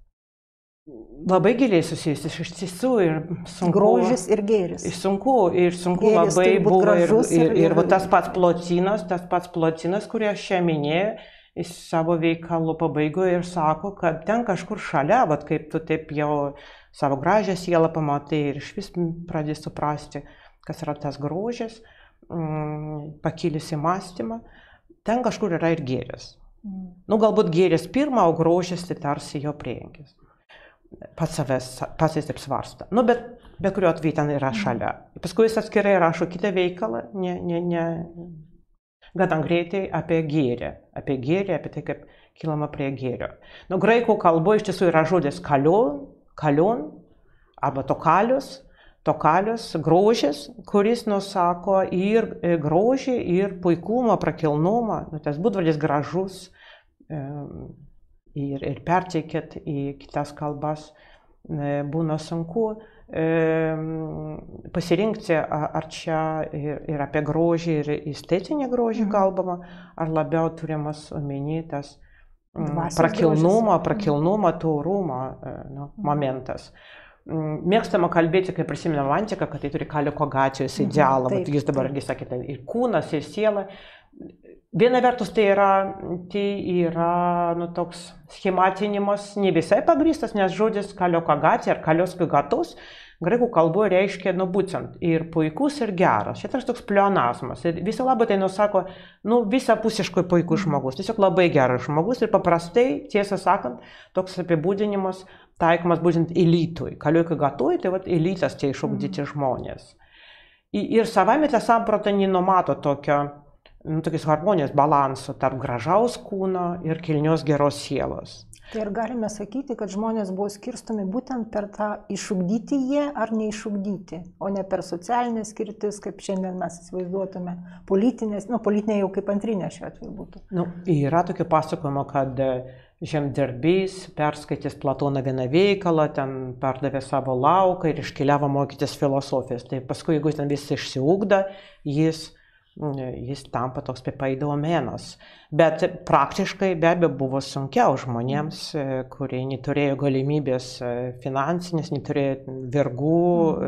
Labai giliai susijusi iš tiesų ir sunku. Grožis ir gėris. Ir sunku, ir sunku gėris labai buvo ir, ir, ir, ir, ir tas pats Plotinas, tas pats Plotinas, kurį aš čia minėjau, jis savo veikalo pabaigoje ir sako, kad ten kažkur šalia, vat kaip tu taip jau savo gražią sielą pamatai ir iš vis pradės suprasti, kas yra tas grožis, mm, pakilusi mąstymą, ten kažkur yra ir gėris. Mm. Nu, galbūt gėris pirmą, o grožis tai tarsi jo prieangis. Pats savęs, pats jis taip svarsto. Nu, bet be kurio atveju ten yra šalia. Paskui jis atskirai rašo kitą veikalą, ne, ne, ne, gana greitai apie gėrį. Apie gėrį, apie tai, kaip kilama prie gėrio. Nu, graikų kalboje iš tiesų yra žodis kalion, kalion, arba tokalius, tokalius, grožis, kuris nusako ir grožį, ir puikumą, prakilnumą. Nu, tas būdvardis gražus. Um, Ir, ir perteikėt į kitas kalbas, būna sunku e, pasirinkti, ar čia ir, ir apie grožį, ir estetinį grožį kalbama, ar labiau turimas omeny tas prakilnumo, prakilnumo, taurumo nu, momentas. Mėgstama kalbėti, kai prisiminam antiką, kad tai turi Kaliko Gacijos idealą, bet jis dabar irgi sakė, ir kūnas, ir siela. Viena vertus tai yra, tai yra nu, toks schematinimas ne visai pagrįstas, nes žodis Kaliokagatė ar Kalioskagatos graikų kalboje reiškia nu, būtent ir puikus, ir geras. Šitas toks pleonazmas. Ir visą labą tai nusako nu, visapusiškai puikus žmogus, tiesiog labai geras žmogus ir paprastai, tiesą sakant, toks apibūdinimas taikomas būtent elitui. Kaliokagatoj tai vat, elitas tie išugdyti žmonės. Ir savame ta samprata nenumato tokio nu, tokios harmonijos balanso tarp gražaus kūno ir kilnios geros sielos. Tai ar galime sakyti, kad žmonės buvo skirstomi būtent per tą išugdyti jie ar neišugdyti, o ne per socialinės skirtis, kaip šiandien mes įsivaizduotume, politinės, nu, politinė jau kaip antrinė šiuo atveju būtų. Nu, yra tokio pasakojimo, kad žemdirbys perskaitęs Platono vieną veikalą, ten pardavė savo lauką ir iškeliavo mokytis filosofijos. Tai paskui, jeigu jis ten vis išsiugda, jis jis tampa toks pepaidomenas. Bet praktiškai be abejo buvo sunkiau žmonėms, kurie neturėjo galimybės finansinės, neturėjo vergų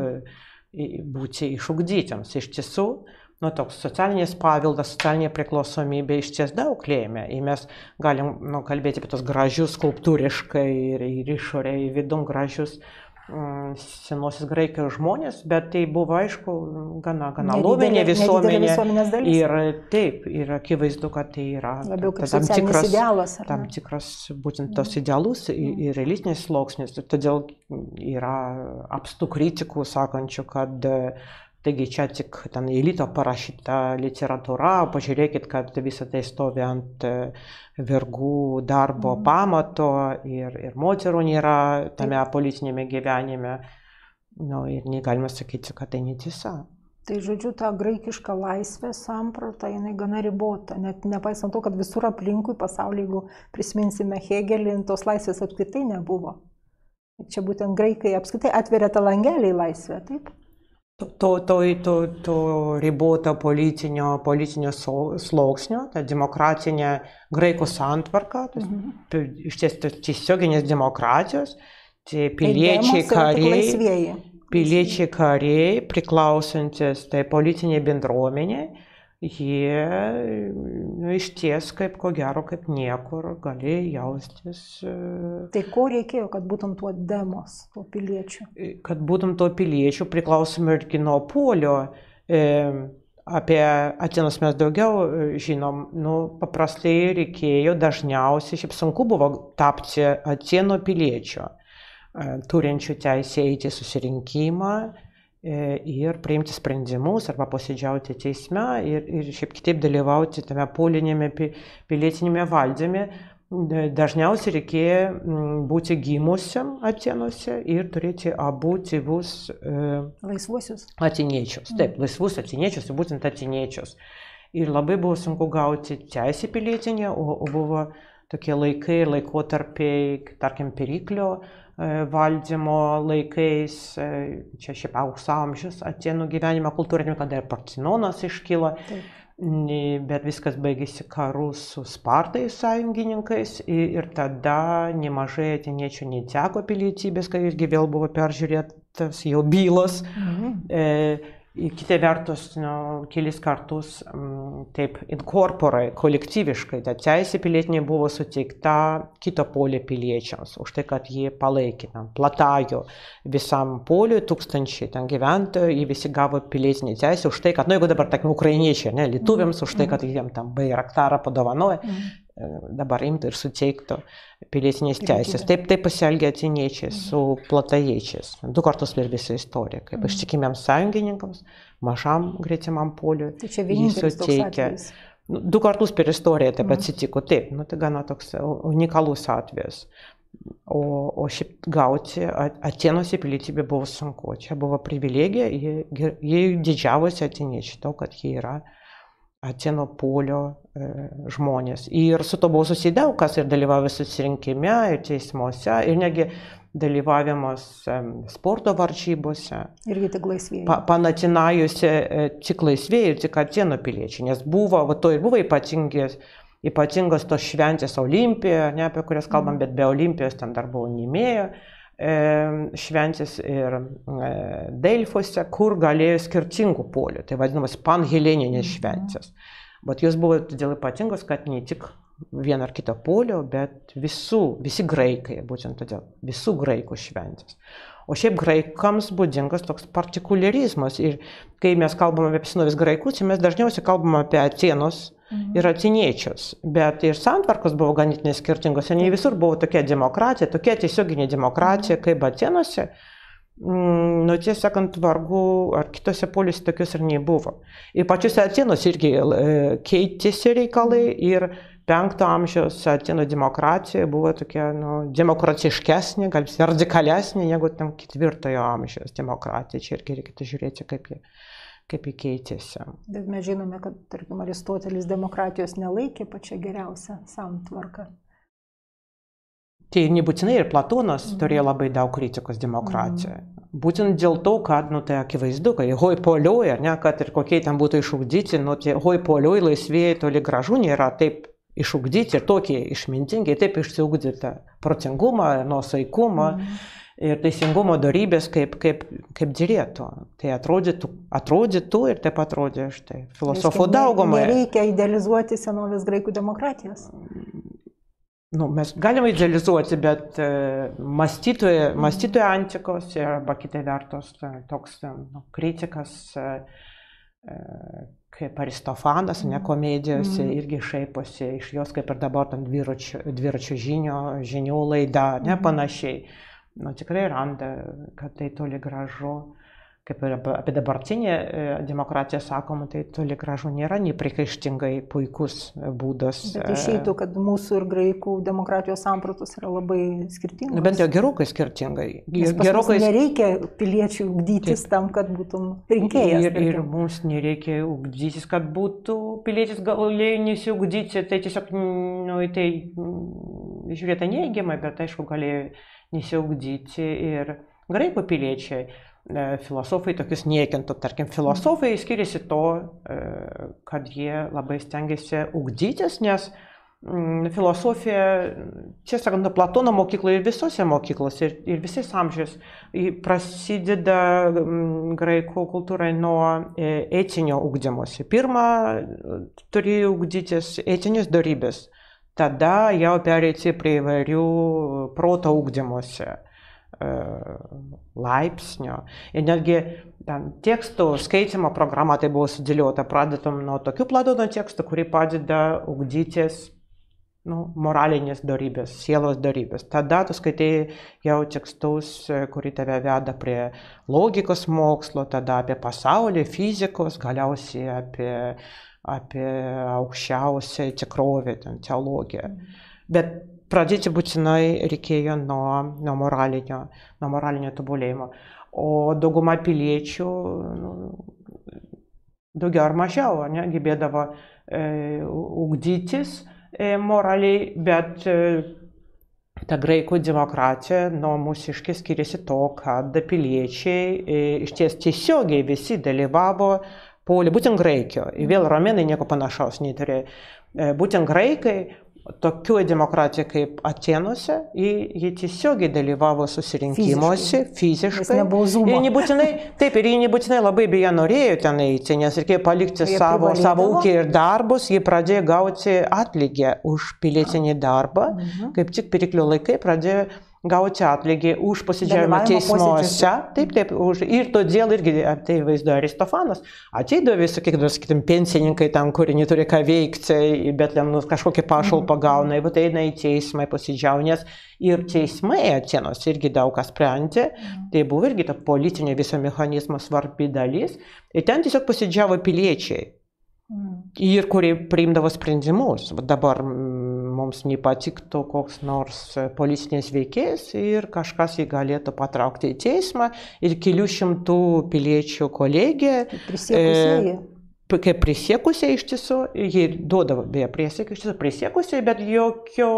būti išugdytiems. Iš tiesų, nu, toks socialinis paveldas, socialinė priklausomybė iš ties daug lėmė. Ir mes galim nu, kalbėti apie tos gražius skulptūriškai ir, ir išorėje, ir vidum gražius mm, senosios graikijos žmonės, bet tai buvo, aišku, gana, gana lovinė visuomenė. Ir taip, ir akivaizdu, kad tai yra labiau kaip tam tikras, idealas, tam tikras būtent tos idealus ir, ir religinis sluoksnis. Todėl yra apstu kritikų sakančių, kad taigi čia tik ten elito parašyta literatūra, pažiūrėkit, kad visą tai stovi ant vergų darbo mm. pamato ir, ir moterų nėra tame politinėme gyvenime. Nu, ir negalima sakyti, kad tai netiesa. Tai žodžiu, ta graikiška laisvė samprata, jinai gana ribota, net nepaisant to, kad visur aplinkui pasaulyje, jeigu prisiminsime Hegelį, tos laisvės apskritai nebuvo. Čia būtent graikai apskritai atveria tą langelį į laisvę, taip? To, to, to, to riboto politinio, politinio sluoksnio, ta demokratinė graikų santvarka, mhm. iš ties tiesioginės demokratijos, tai piliečiai kariai, piliečiai kariai priklausantis tai politiniai bendruomenė, jie nu, iš ties kaip ko gero, kaip niekur gali jaustis. Tai ko reikėjo, kad būtum tuo demos, tuo piliečiu? Kad būtum tuo piliečiu priklausomai irgi nuo polio. E, apie Atenus mes daugiau žinom, nu, paprastai reikėjo dažniausiai, šiaip sunku buvo tapti Atenų piliečiu, turinčių teisę eiti susirinkimą ir priimti sprendimus arba posėdžiauti teisme ir, ir šiaip kitaip dalyvauti tame polinėme pilietinėme valdyme. Dažniausiai reikėjo būti gimusiam Atenuose ir turėti abu tėvus laisvuosius atėniečius. Taip, laisvus atėniečius ir būtent atėniečius. Ir labai buvo sunku gauti teisę pilietinę, o, o buvo tokie laikai, laikotarpiai, tarkim, Periklio valdymo laikais, čia šiaip aukso amžius Atėnų gyvenimo kultūrinio, kada ir Partenonas iškilo, taip. Bet viskas baigėsi karu su Spartais sąjungininkais ir tada nemažai atėniečių neteko pilietybės, kai irgi vėl buvo peržiūrėtas jau bylos. Mhm. E, Kita vertus, nu, kelis kartus taip inkorporai, kolektyviškai, ta teisė pilietinė buvo suteikta kito polio piliečiams, už tai, kad jie palaikė, platajo visam poliui, tūkstančiai ten gyventojų, jie visi gavo pilietinį teisę už tai, kad, nu, jeigu dabar, tarkim, ukrainiečiai, ne, lietuviams, už tai, kad jiem tam bairaktarą padovanoja, dabar imtų ir suteiktų pilietinės teisės. Taip, taip pasielgė atėniečiai su platajiečiais. Du kartus per visą istoriją, kaip ištikimiems sąjungininkams, mažam gretimam poliui. Tai čia vienintelis toks atvejis. Du kartus per istoriją taip atsitiko. Taip, nu, tai gana toks unikalus atvejis. O, o šiaip gauti Atėnuose pilietybę buvo sunku. Čia buvo privilegija, jie, jie didžiavosi atėniečiai to, kad jie yra Atėnų polio e, žmonės. Ir su to buvo susiję daug kas ir dalyvavo susirinkime, ir teismuose, ir negi dalyvavimas e, sporto varžybose. Irgi tik laisvėjai. Pa, Panatinajuose e, tik laisvėjai ir tik Atėnų piliečiai, nes buvo, va, to ir buvo ypatingos, ypatingos tos šventės Olimpija, ne apie kurias kalbam, mm. bet be Olimpijos ten dar buvo Nimėjo šventės ir Delfuose, kur galėjo skirtingų polių, tai vadinamas panheleninės šventės. Bet jos buvo todėl ypatingos, kad ne tik vieną ar kitą polių, bet visų, visi graikai, būtent todėl, visų graikų šventės. O šiaip graikams būdingas toks partikuliarizmas ir kai mes kalbame apie senovės graikus, mes dažniausiai kalbame apie Atėnus ir atėniečius, bet ir santvarkos buvo ganėtinai skirtingos, ne visur buvo tokia demokratija, tokia tiesioginė demokratija kaip Atėnuose, nu tiesą sakant, vargu ar kitose poliuose tokios ir nebuvo. Ir pačiuose Atėnuose irgi keitėsi reikalai ir penkto amžiaus Atėnų demokratija buvo tokia nu, demokratiškesnė, gal radikalesnė negu tam ketvirtojo amžiaus demokratija. Čia irgi reikėtų žiūrėti, kaip jie, kaip jie keitėsi. Bet mes žinome, kad, tarkim, Aristotelis demokratijos nelaikė pačia geriausia santvarka. Tai nebūtinai ir Platonas mm. turėjo labai daug kritikos demokratijoje. Mm. Būtent dėl to, kad, nu, tai akivaizdu, kad hoi polioj, ne, kad ir kokie ten būtų išugdyti, nu, tai hoi polioj laisvėjai toli gražu nėra taip išugdyti ir tokie išmintingi, taip išsiugdyti procingumą, nuosaikumą mm. ir teisingumo dorybės, kaip, kaip, kaip dėrėtų. Tai atrodytų, atrodytų ir taip atrodė štai filosofų daugumai. Nereikia idealizuoti senovės graikų demokratijos. Nu, mes galime idealizuoti, bet uh, mąstytojai, mąstytojai antikos arba kitai vertus toks nu, kritikas uh, uh, kaip Aristofanas, ne komedijose, mm. irgi šaiposi iš jos, kaip ir dabar tam dviračių, dviračių žinių, žinių laida, ne panašiai. Nu, tikrai randa, kad tai toli gražu. Kaip ir apie dabartinę demokratiją sakoma, tai toli gražu nėra nepriekaištingai puikus būdas. Bet išeitų, kad mūsų ir graikų demokratijos sampratos yra labai skirtingos. Bent jau gerokai skirtingai. Nes pas gerokai... mums nereikia piliečių ugdytis Taip. Tam, kad būtum rinkėjas. Ir, ir mums nereikia ugdytis, kad būtų pilietis galėjo nesiugdyti, tai tiesiog, nu, tai žiūrėta neigiamai, bet aišku, galėjo nesiugdyti ir graikų piliečiai. Filosofai tokius niekintų. Tarkim, filosofai skiriasi to, kad jie labai stengiasi ugdytis, nes filosofija, čia sakant, Platono mokykloje ir visose mokyklose ir, ir visais amžiais prasideda graikų kultūrai nuo etinio ugdymosi. Pirma, turėjo ugdytis etinės dorybės, tada jau pereiti prie įvairių proto ugdymosi. Laipsnio. Ir netgi ten, tekstų skaitimo programa tai buvo sudėliota, pradėtum nuo tokių Platono tekstų, kurie padeda ugdytis nu, moralinės dorybės, sielos dorybės. Tada tu skaitai jau tekstus, kurie tave veda prie logikos mokslo, tada apie pasaulį, fizikos, galiausiai apie, apie aukščiausią tikrovę, ten, teologiją. Bet pradėti būtinai reikėjo nuo, nuo, moralinio, nuo moralinio tobulėjimo. O dauguma piliečių nu, daugiau ar mažiau ne, gebėdavo e, ugdytis e, moraliai, bet e, ta graikų demokratija nuo mūsiškai skiriasi to, kad piliečiai e, iš ties tiesiogiai visi dalyvavo polį, būtent Graikio. Ir vėl romėnai nieko panašaus neturėjo. E, būtent graikai tokioje demokratijoje kaip Atenuose, jie tiesiogiai dalyvavo susirinkimuose, fiziškai. Ir nebūtinai, taip, ir jie nebūtinai labai beje norėjo ten eiti, nes reikėjo palikti savo, savo ūkį ir darbus, jie pradėjo gauti atlygį už pilietinį darbą, mhm. kaip tik Periklio laikai pradėjo gauti atlygį už posėdžiavimą teismuose. Taip, taip, už, ir todėl irgi, tai vaizduoja Aristofanas, ateidavo visi, kiek dar sakytum, pensininkai tam, kurie neturi ką veikti, bet nu, kažkokį pašalpą gauna, jeigu tai eina į teismą, posėdžiauja, nes ir teismai Atenos irgi daug kas sprendė, tai buvo irgi ta politinio viso mechanizmo svarbi dalis, ir ten tiesiog posėdžiavo piliečiai. Ir kurie priimdavo sprendimus. Dabar mums nepatiktų koks nors politinis veikėjas ir kažkas jį galėtų patraukti į teismą ir kelių šimtų piliečių kolegija. Prisiekusieji. E, kaip prisiekusieji iš tiesų, jie duodavo beje priesieką iš tiesų prisiekusieji, bet jokio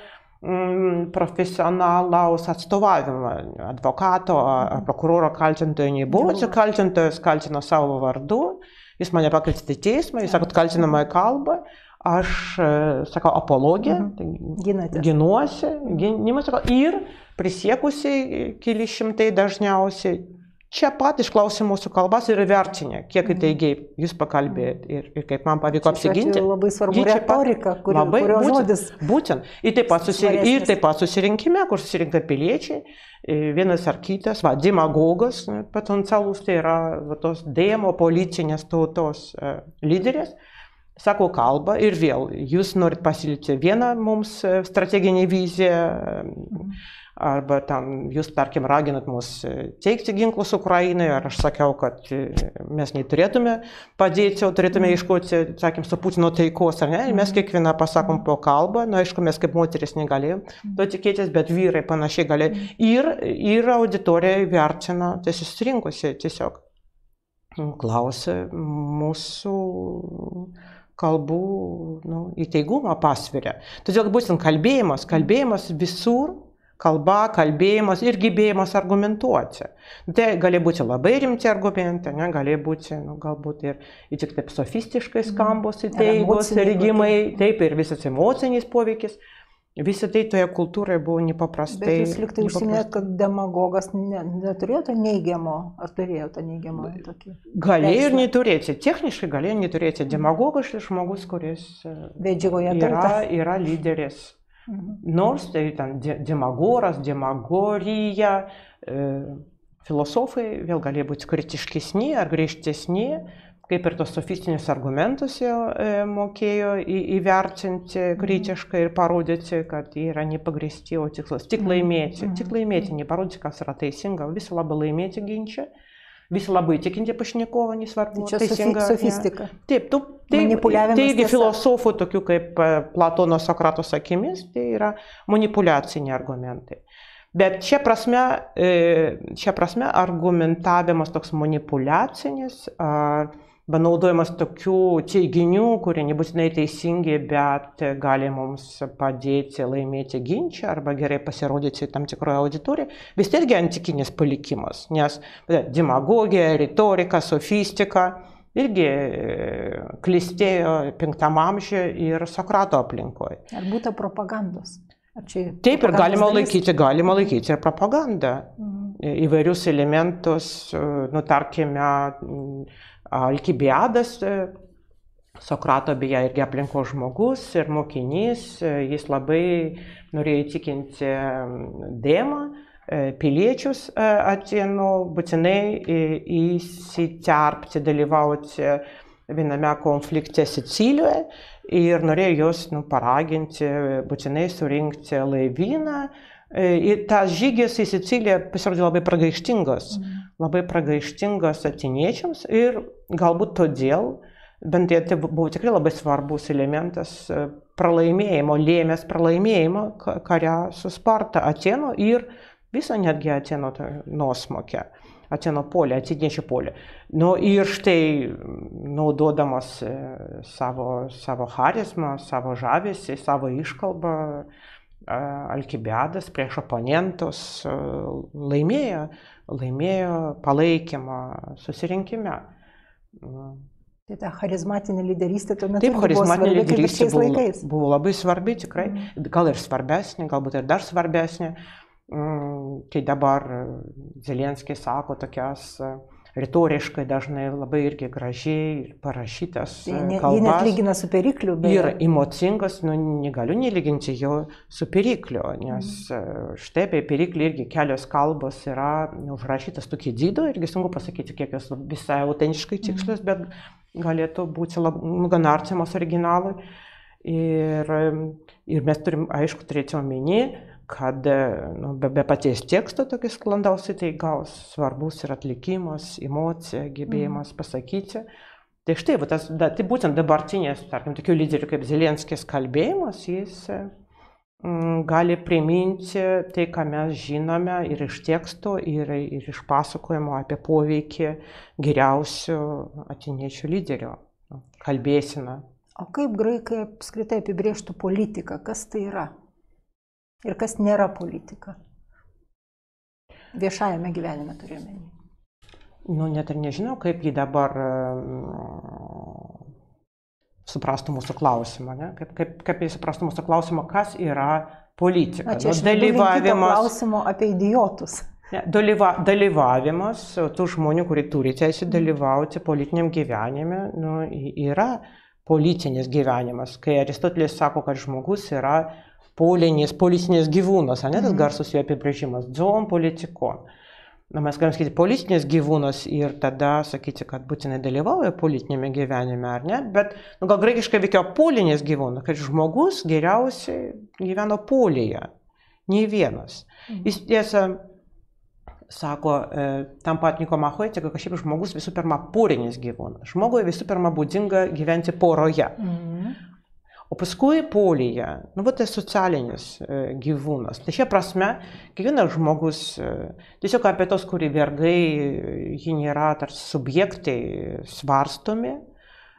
mm, profesionalaus atstovavimo, advokato ar prokuroro kaltintojo nebuvo. Kaltintojas kaltino savo vardu. Jis mane pakvietė į teismą, jis sako, kaltinamąją kalbą, aš sakau, apologija, mhm. ginuosi, gynimas, ir prisiekusiai keli šimtai dažniausiai čia pat išklausė mūsų kalbas ir vertinė, kiek įtaigiai jūs pakalbėjot ir, ir kaip man pavyko apsiginti. Čia labai svarbu retorika, kurio, labai, kurio būtent, žodis. Būtent. Ir taip, pat susir... ir taip pat susirinkime, kur susirinka piliečiai, vienas ar kitas, va, demagogas potencialus, tai yra va, tos demo politinės tautos uh, lyderės, sako kalbą ir vėl, jūs norit pasiūlyti vieną mums strateginę viziją, mhm. arba tam jūs, tarkim, raginat mus teikti ginklus Ukrainai, ar aš sakiau, kad mes neturėtume padėti, o turėtume iškoti, sakym, su Putino taikos, ar ne, ir mes kiekvieną pasakom po kalbą, na, aišku, mes kaip moteris negalėjom to tikėtis, bet vyrai panašiai galėjo, ir, ir auditorija vertina, tai susirinkusi tiesiog klausė mūsų kalbų nu, įtaigumą pasveria. Todėl būtent kalbėjimas, kalbėjimas visur, kalba, kalbėjimas ir gebėjimas argumentuoti. Tai gali būti labai rimti argumentai, ne, gali būti nu, galbūt ir, ir tik taip sofistiškai skambus įtaigos, regimai, taip ir visas emocinis poveikis. Visi tai toje kultūroje buvo nepaprastai. Bet jūs liktai užsiminėt, kad demagogas ne, neturėjo to neigiamo, ar turėjo to neigiamo tokį? Galėjo ir neturėti, techniškai galėjo neturėti. Demagogas tai žmogus, kuris yra, yra lyderis. Mhm. Nors tai ten demagoras, demagorija, e, filosofai vėl galėjo būti kritiškesni ar griežtesni, kaip ir tos sofistinius argumentus jau e, mokėjo į, įvertinti kritiškai ir parodyti, kad jie yra nepagrįsti, o tikslas tik laimėti, mhm. tik laimėti, neparodyti, kas yra teisinga, visi labai laimėti ginčia. Visi labai tikinti pašnekovą, nesvarbu. Tai čia teisinga, sofistika. Ne. Taip, tu, tai, tai irgi filosofų, tokių kaip Platono, Sokrato akimis, tai yra manipuliaciniai argumentai. Bet šia prasme, šia prasme argumentavimas toks manipuliacinis, panaudojimas tokių teiginių, kurie nebūtinai teisingi, bet gali mums padėti laimėti ginčą arba gerai pasirodyti tam tikroje auditorijoje, vis tiek irgi antikinis palikimas, nes demagogija, retorika, sofistika irgi klistėjo penktam amžiuje ir Sokrato aplinkoje. Ar būtų propagandos? Ar čia taip ir galima laikyti, galima laikyti ir propagandą. Mhm. Įvairius elementus, nu tarkime, Alkibiadas, Sokrato beje irgi aplinkos žmogus ir mokinys, jis labai norėjo įtikinti Demą, piliečius Atėnų, būtinai įsiterpti, dalyvauti viename konflikte Sicilijoje ir norėjo juos nu, paraginti, būtinai surinkti laivyną. Ir tas žygis į Siciliją pasirodė labai pragaištingas, mm. labai pragaištingas atėniečiams ir galbūt todėl, bent tai buvo tikrai labai svarbus elementas pralaimėjimo, lėmės pralaimėjimo kare su Sparta Atėnų ir visą netgi Atėnų nuosmukę, Atėnų polį, atėniečių polį. Nu, ir štai naudodamas savo, savo charizmą, savo žavesį, savo iškalbą, Alkibiadas prieš oponentus laimėjo, laimėjo palaikymą susirinkime. Tai ta charizmatinė lyderystė tuo metu Taip, buvo svarbi kaip ir šiais buvo, laikais. Buvo labai svarbi, tikrai, mm. gal ir svarbesnė, galbūt ir dar svarbesnė. Kai dabar Zelenskis sako tokias retoriškai dažnai labai irgi gražiai parašytas kalbas. Jie net lygina su Perikliu. Bet... Ir emocingas, nu, negaliu nelyginti jo su Perikliu, nes mm. štai apie Periklį irgi kelios kalbos yra užrašytas tokie dydo, irgi sunku pasakyti, kiek jos visai autentiškai tikslios, mm. bet galėtų būti lab, gan artimos originalui. Ir, ir mes turim, aišku, turėti omeny, kad nu, be, be paties teksto tokį sklandausiai tai gaus svarbus ir atlikimas, emocija, gebėjimas mm. pasakyti. Tai štai, tas, da, tai būtent dabartinės, tarkim, tokių lyderių kaip Zelenskis kalbėjimas, jis mm, gali priminti tai, ką mes žinome ir iš teksto, ir, ir iš pasakojimo apie poveikį geriausių atėniečių lyderių, kalbėsina. O kaip graikai apskritai apibrėžtų politiką, kas tai yra? Ir kas nėra politika? Viešajame gyvenime turėjome. Nu, net ir nežinau, kaip jį dabar um, suprastų mūsų klausimą. Ne? Kaip, kaip, kaip jį suprastų mūsų klausimą, kas yra politika. Na, čia nu, dalyvavimas... klausimo apie idiotus. Ne, dalyva, dalyvavimas tų žmonių, kurie turi teisę dalyvauti politiniam gyvenime, nu, yra politinis gyvenimas. Kai Aristotelis sako, kad žmogus yra polinis, politinis gyvūnas, ne tas garsus jo apibrėžimas, zoon politikon. Na, mes galim sakyti politinis gyvūnas ir tada sakyti, kad būtinai dalyvauja politinėme gyvenime, ar ne? Bet nu, gal graikiškai veikia polinis gyvūnas, kad žmogus geriausiai gyveno polyje, nei vienas. Mhm. Jis tiesa sako, e, tam pat Nikomachoj, kad kažkaip žmogus visų pirma porinis gyvūnas. Žmogui visų pirma būdinga gyventi poroje. Mhm. O paskui polyje, nu, va, tai socialinis e, gyvūnas. Tai šia prasme, kiekvienas žmogus, e, tiesiog apie tos, kurie vergai, jie nėra tarsi subjektai svarstomi,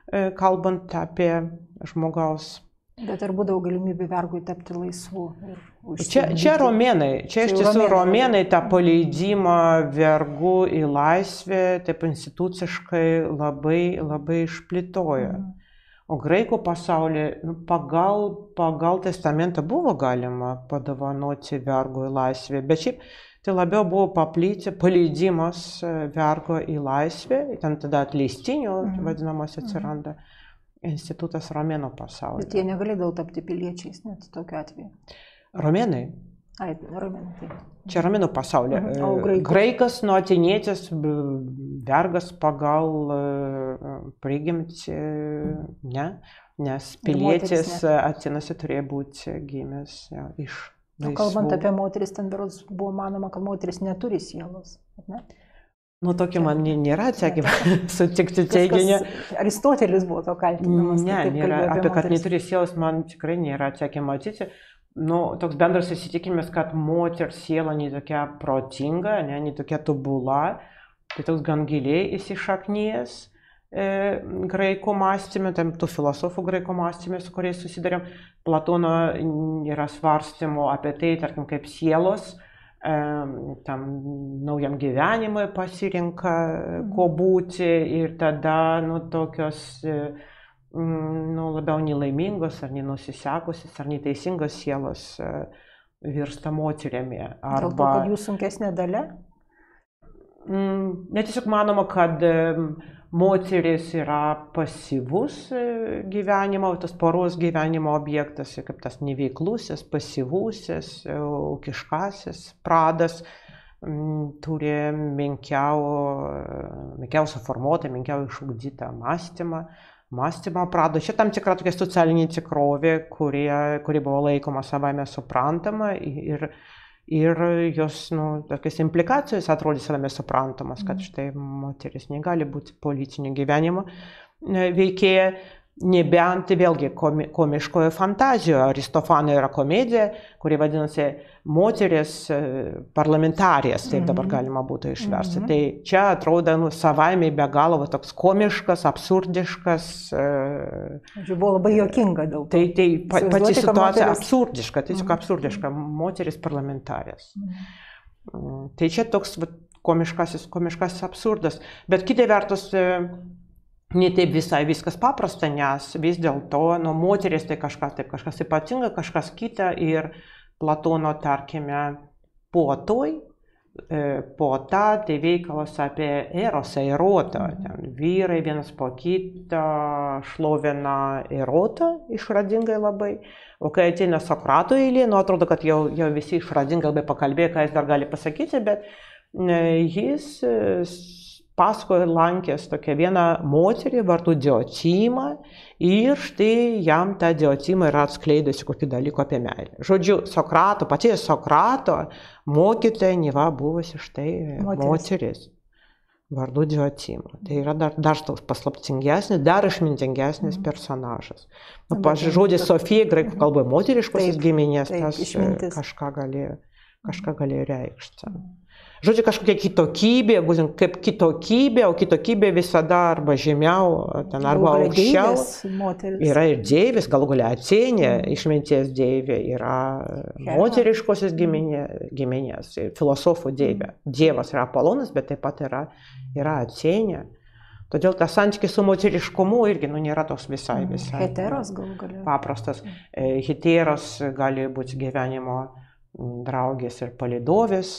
kalbant apie žmogaus. Bet ar būdavo galimybė vergui tapti laisvu? Čia, čia romėnai, čia iš tiesų romėnai tą paleidimą vergų į laisvę taip instituciškai labai, labai išplėtojo. Mhm. O graikų pasaulyje nu, pagal, pagal testamentą buvo galima padovanoti vergų į laisvę, bet šiaip tai labiau buvo paplyti paleidimas vergo į laisvę, ten tada atleistinių mhm. vadinamas atsiranda. Mhm. Institutas romėnų pasaulyje. Bet jie negalėdavo tapti piliečiais, net tokiu atveju. Romėnai? Ai, romėnai, taip. Čia romėnų pasaulyje. Mhm. O graikus? Graikas nuo atėnietis, vergas pagal prigimtį, ne, nes pilietis Atinose turėjo būti gimęs ja, iš laisvų. O kalbant apie moteris, ten berods buvo manoma, kad moteris neturi sielos, ne? Nu, tokio man nėra atsakymą sutikti teiginį. Aristotelis buvo to kaltinamas. Ne, nėra, apie kad neturi sielos man tikrai nėra atsakymą matyti. Nu, toks bendras įsitikinimas, kad moters siela ne tokia protinga, ne, ne tokia tobula, tai toks gan giliai įsišaknijęs e, graikų mąstyme, tam tų filosofų graikų mąstyme, su kuriais susidarėm. Platono yra svarstymo apie tai, tarkim, kaip sielos tam naujam gyvenimui pasirinka, ko būti ir tada, nu, tokios, nu, labiau nelaimingos ar nenusisekusios ar neteisingos sielos virsta moterimi. Arba... Dėl to, kad jų sunkesnė dalia? Net tiesiog manoma, kad moteris yra pasyvus gyvenimo, tas poros gyvenimo objektas, kaip tas neveiklusis, pasyvusis, ūkiškasis pradas turi menkiau, menkiau suformuotą, menkiau išugdytą mąstymą. Mąstymą prado. Čia tam tikra tokia socialinė tikrovė, kuri, kuri buvo laikoma savaime suprantama ir Ir jos, nu, tokios implikacijos atrodė savame suprantamas, kad štai moteris negali būti politinio gyvenimo veikėja, nebent vėlgi komiškoje fantazijoje. Aristofano yra komedija, kuri vadinasi Moteris parlamentarės, taip dabar galima būtų išversti. Mm-hmm. Tai čia atrodo nu, savaime be galo toks komiškas, absurdiškas. Žiūrėjau, buvo labai juokinga daug. Tai, tai pati situacija moteris... absurdiška, tiesiog mm-hmm. absurdiška, moteris parlamentarės. Mm-hmm. Tai čia toks va, komiškasis, komiškasis absurdas. Bet kita vertus, ne taip visai viskas paprasta, nes vis dėlto nu, moteris tai kažkas, taip, kažkas ypatinga, kažkas kita ir Platono, tarkime, puotoj, puota tai veikalas apie erosą, erotą. Ten vyrai vienas po kitą šlovina erotą išradingai labai. O kai ateina Sokrato eilė, nu atrodo, kad jau, jau visi išradingai labai pakalbėjo, ką jis dar gali pasakyti, bet jis pasakojo lankęs tokią vieną moterį vardu Diotima ir štai jam tą Diotimą yra atskleidusi kokį dalyką apie meilę. Žodžiu, Sokrato, paties Sokrato mokytoja neva buvusi štai moteris, moteris vardu Diotima. Tai yra dar, dar toks paslaptingesnis, dar išmintingesnis mm. personažas. Nu, pavyzdžiui, žodis Sofija graikų kalboje moteriškosios giminės, tas išmintis. kažką galėjo, kažką galėjo reikšti. Mm. Žodžiu, kažkokia kitokybė, kaip kitokybė, o kitokybė visada arba žemiau, ten arba aukščiau. Yra ir deivės, galų galia Atėnė, mm. išminties deivė, yra Hera. Moteriškosios giminės, giminės, filosofų deivė. Dievas yra Apolonas, bet taip pat yra, yra Atėnė. Todėl tas santykis su moteriškumu irgi nu, nėra toks visai, visai Heteros galų galia. Paprastas. Heteros gali būti gyvenimo draugės ir palydovės,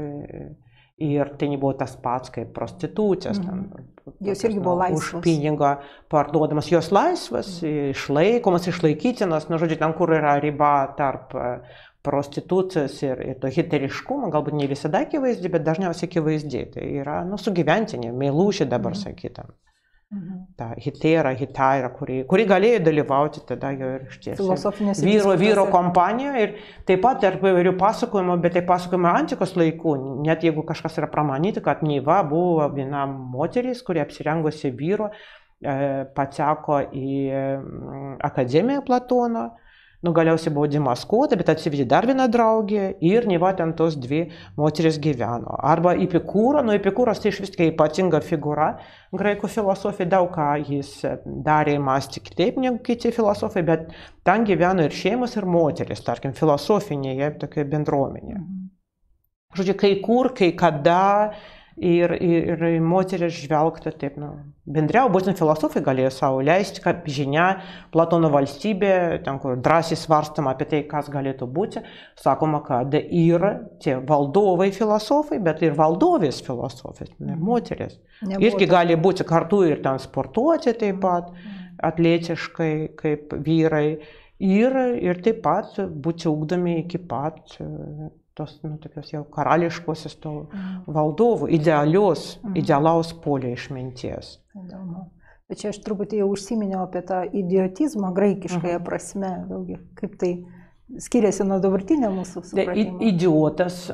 ir tai nebuvo tas pats kaip prostitutės. Mm. Jos irgi buvo laisvas. Už pinigą parduodamas, jos laisvas, mm. išlaikomas, išlaikytinas, nu, žodžiu, ten, kur yra riba tarp prostitucijos ir, ir to heteriškumo, galbūt ne visada akivaizdi, bet dažniausiai akivaizdi. Tai yra, nu, sugyventinė, meilužė dabar mm. sakytam. Mhm. Ta hitera, hitaira, kuri, kuri galėjo dalyvauti tada jo ir išties vyro, vyro kompanijoje ir taip pat tarp įvairių pasakojimų, bet tai pasakojimo antikos laikų, net jeigu kažkas yra pramanyti, kad neva buvo viena moteris, kuri apsirengusi vyro, e, pateko į akademiją Platono, Nu, galiausiai buvo demaskuota, bet atsivedė dar vieną draugę ir neva ten tos dvi moteris gyveno. Arba Epikūro, nu Epikūras tai iš vis tokia ypatinga figūra graikų filosofija, daug ką jis darė ir mąstė kitaip negu kiti filosofai, bet ten gyveno ir šeimos, ir moteris, tarkim, filosofinėje tokioje bendruomenėje. Mhm. Žodžiu, kai kur, kai kada ir, ir, ir moteris žvelgta taip, nu, bendriau, būtent filosofai galėjo savo leisti, kaip žinia, Platono valstybė, ten, kur drąsiai svarstama apie tai, kas galėtų būti, sakoma, kad yra tie valdovai filosofai, bet ir valdovės filosofai, ir moteris. Nebuvo irgi gali būti kartu ir ten sportuoti taip pat, atletiškai kaip vyrai, ir, ir taip pat būti ugdomi iki pat tos, nu, tokios jau karališkosios to mm. valdovų, idealios, mm. idealaus polio išminties. Įdomu. Bet čia aš truputį jau užsiminiau apie tą idiotizmą graikiškąją mm. prasme, vėlgi, kaip tai skiriasi nuo dabartinio mūsų supratimo. Idiotas,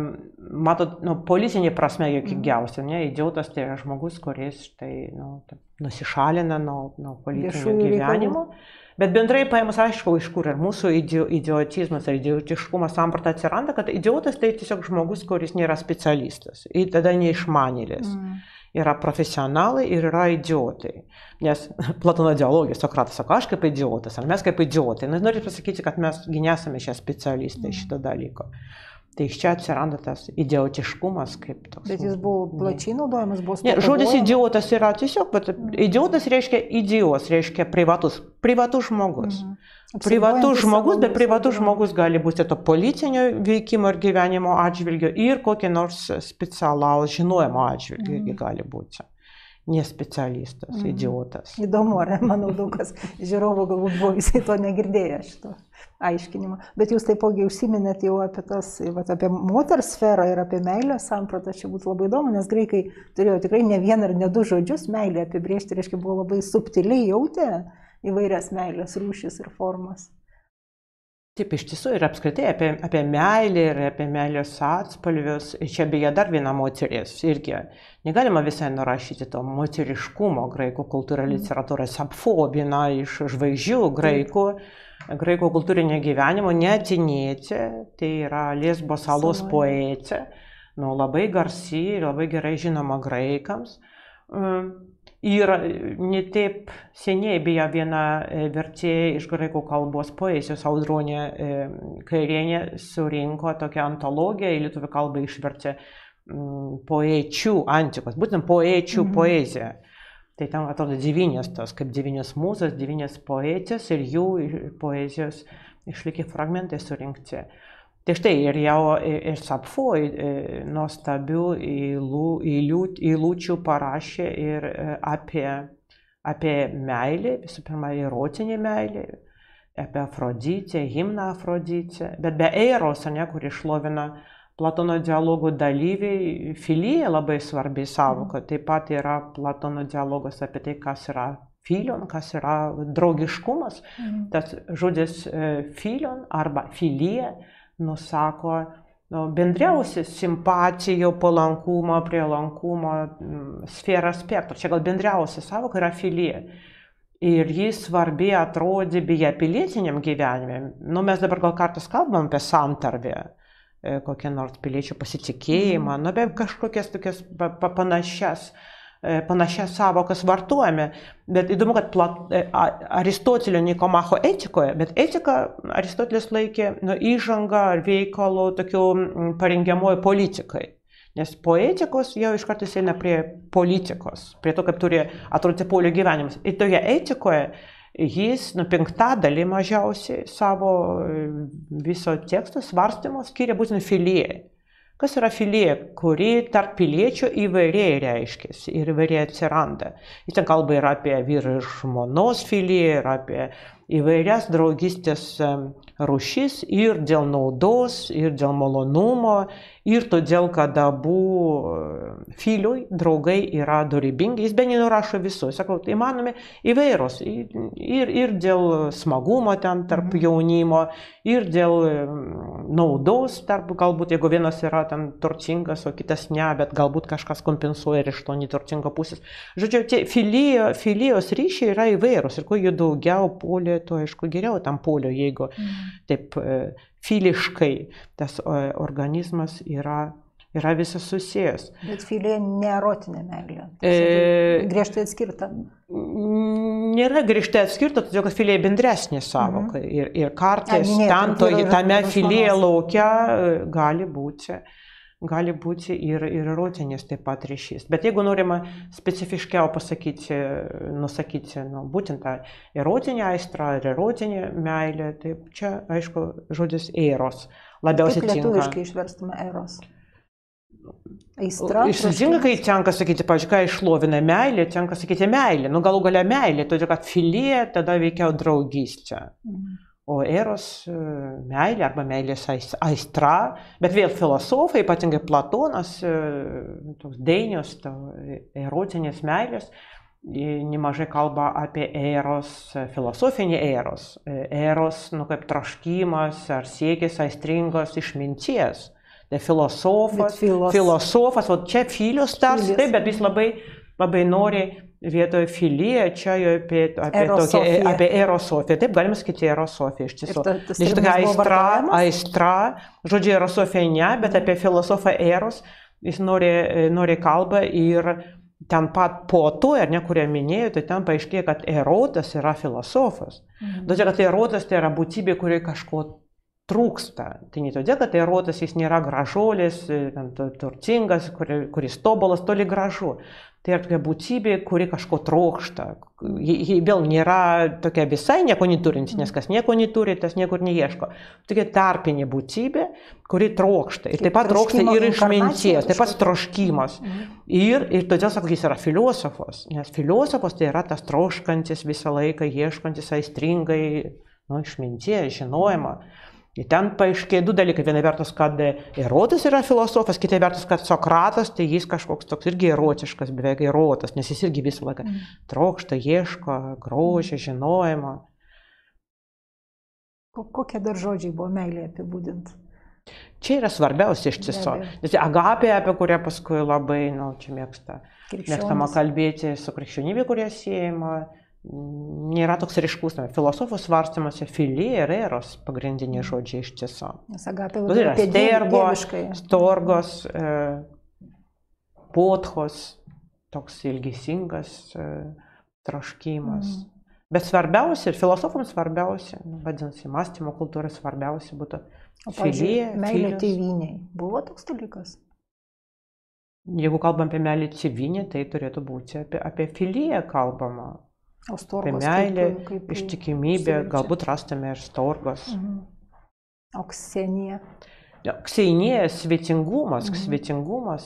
matot, nu, politinė prasme jokingiausia, ne? Idiotas tai yra žmogus, kuris tai, nu, nusišalina nuo, nuo politinio gyvenimo. Bet bendrai paėmus, aišku, iš kur ir mūsų idiotizmas ir idiotiškumas samprata atsiranda, kad idiotas tai tiesiog žmogus, kuris nėra specialistas, ir tada neišmanėlis. Mm. Yra profesionalai ir yra idiotai. Nes Platono dialogija, Sokratas sako, aš kaip idiotas, ar mes kaip idiotai. Nes noriu pasakyti, kad mes nesame šie specialistai mm. šito dalyko. Tai iš čia atsiranda tas idiotiškumas kaip toks. Bet jis buvo plačiai naudojamas, buvo ne, žodis idiotas yra tiesiog, bet idiotas reiškia idios, reiškia privatus, privatus žmogus. Mhm. Privatus žmogus, bet privatus žmogus gali būti to politinio veikimo ir gyvenimo atžvilgio ir kokį nors specialaus žinojimo atžvilgio irgi gali būti. Nespecialistas, mm. idiotas. Įdomu, ar manau, daug kas žiūrovų galbūt buvo visai to negirdėję šito aiškinimo. Bet jūs taipogi užsiminėt jau apie tas, vat, apie moters sferą ir apie meilės sampratą, čia būtų labai įdomu, nes graikai turėjo tikrai ne vieną ir ne du žodžius meilę apibrėžti, reiškia buvo labai subtiliai jautę įvairias meilės rūšis ir formas. Taip, iš tiesų ir apskritai apie, apie meilę ir apie meilės atspalvius. Čia beje dar viena moteris irgi. Negalima visai nurašyti to moteriškumo graikų kultūra literatūra. Sapfo, viena iš žvaigždžių graikų, graikų kultūrinio gyvenimo, ne atėnietė, tai yra Lesbo salos poetė, nu, labai garsi ir labai gerai žinoma graikams. Ir ne taip seniai, beje, viena vertėja iš graikų kalbos poezijos, Audronė Kairienė, surinko tokią antologiją, į lietuvių kalbą išvertė poečių antikos, būtent poečių mhm. poeziją. Tai ten atrodo devynios tos, kaip devynios mūzos, devynios poetės ir jų poezijos išlikę fragmentai surinkti. Tai štai ir jau ir Sapfo nuostabių eilučių parašė ir apie, apie meilę, visų pirma, erotinę meilę, apie Afroditę, himną Afroditę, bet be Eiros, ne, kuri šlovina Platono dialogų dalyviai, filija labai svarbi sąvoka, taip pat yra Platono dialogas apie tai, kas yra filion, kas yra draugiškumas, mm. tas žodis filion arba filija, nusako nu, bendriausi simpatijų, palankumo, prielankumo sferą spektrą. Čia gal bendriausia sąvoka yra filija. Ir jis svarbi atrodė beje pilietiniam gyvenime. Nu, mes dabar gal kartais kalbam apie santarvę, kokią nors piliečių pasitikėjimą, mm. nu, bet kažkokias tokias panašias, panašias sąvokas vartojame. Bet įdomu, kad Plat, Aristotelio Nikomacho etikoje, bet etiką Aristotelis laikė nu, įžanga ar veikalo tokiu parengiamojo politikai. Nes po etikos jau iš karto eina prie politikos, prie to, kaip turi atrodyti polio gyvenimas. Ir toje etikoje jis nu, penktadalį mažiausiai savo viso teksto svarstymo skiria būtent filijai. Kas yra filija, kuri tarp piliečių įvairiai reiškiasi ir įvairiai atsiranda. Jis ten kalba ir apie vyro ir žmonos filiją, ir apie įvairias draugystės rūšis ir dėl naudos, ir dėl malonumo, ir todėl, kad abu filiui draugai yra dorybingi. Jis be nenurašo visų. Sakau, tai manome įvairūs. Ir, ir dėl smagumo ten tarp jaunimo, ir dėl naudos tarp, galbūt jeigu vienas yra ten turtingas, o kitas ne, bet galbūt kažkas kompensuoja ir iš to neturtingo pusės. Žodžiu, tie filijo, filijos ryšiai yra įvairūs. Ir kuo jų daugiau polio, to aišku geriau tam polio, jeigu mm. taip filiškai tas organizmas yra, yra visas susijęs. Bet filija neerotinė meilė. E, griežtai atskirta. Nėra griežtai atskirta, todėl kad filija bendresnė savoka. Mm-hmm. Ir, ir kartais ten, to, tame filija laukia gali būti. Gali būti ir, ir erotinis taip pat ryšys. Bet jeigu norima specifiškiau pasakyti, nusakyti, nu, būtent tą erotinę aistrą ar erotinę meilę, tai čia, aišku, žodis eros labiausiai tinka. Kaip lietuviškai išverstume eros? Aistra? Išsizinga, kai tenka sakyti, pavyzdžiui, kai išlovina meilė, tenka sakyti meilė. Nu, galų galia meilė, todėl kad filija tada veikiau draugystė. Mhm. O eros meilė arba meilės aistra, bet vėl filosofai, ypatingai Platonas, toks Deinius, to erotinės meilės, nemažai kalba apie eros, filosofinį eros. Eros, nu, kaip troškimas ar siekis aistringos išminties. Tai filosofas, filos. filosofas, o čia filius tas, taip, bet jis labai, labai nori vietoje filija, čia jau apie, apie, tokia, apie erosofiją. Taip, galima sakyti erosofiją iš tiesų. Iš tokia aistra, aistra, žodžiu erosofija ne, bet apie filosofą eros jis nori, nori kalbą ir ten pat po to, ar ne, kurią minėjau, tai ten paaiškėja, kad erotas yra filosofas. Mhm. Todėl, kad erotas tai yra būtybė, kuri kažko trūksta. Tai ne todėl, kad erotas jis nėra gražuolis, turtingas, kuris tobulas, toli gražu. Tai yra tokia būtybė, kuri kažko trokšta. Ji vėl nėra tokia visai nieko neturinti, nes kas nieko neturi, tas niekur neieško. Tokia tarpinė būtybė, kuri trokšta. Ir taip pat trokšta ir išminties, taip pat troškimas. Ir, ir todėl sako, jis yra filosofas. Nes filosofas tai yra tas troškantis visą laiką, ieškantis aistringai, nu, išminties, žinojimą. Ir ten paaiškėja du dalykai. Viena vertus, kad erotas yra filosofas, kita vertus, kad Sokratas, tai jis kažkoks toks irgi erotiškas, beveik erotas, nes jis irgi visą laiką mm. trokšta, ieško, grožio, žinojimo. Kokie dar žodžiai buvo meilė apibūdinti? Čia yra svarbiausia iš tiesų. Nes agapė, apie kurią paskui labai, nu, čia mėgsta, mėgstama kalbėti su krikščionybė, kurie siejama. Nėra toks ryškus. Filosofų svarstymuose filija ir eros pagrindiniai žodžiai iš tiesų. Nes agapė labai apie dieviškai. Storgos, e, pothos, toks ilgesingas e, troškimas. Mm. Bet svarbiausia, ir filosofams svarbiausia, vadinasi, mąstymo kultūrai svarbiausia būtų filija. Meilė tėvynei. Buvo toks dalykas? Jeigu kalbam apie meilę tėvynei, tai turėtų būti apie, apie filiją kalbama. O storgos, apie meilę, kaip, kaip, ištikimybę, galbūt rastume ir storgos. Mhm. O ksenija? Ja, ksenija, svetingumas, mhm. svetingumas,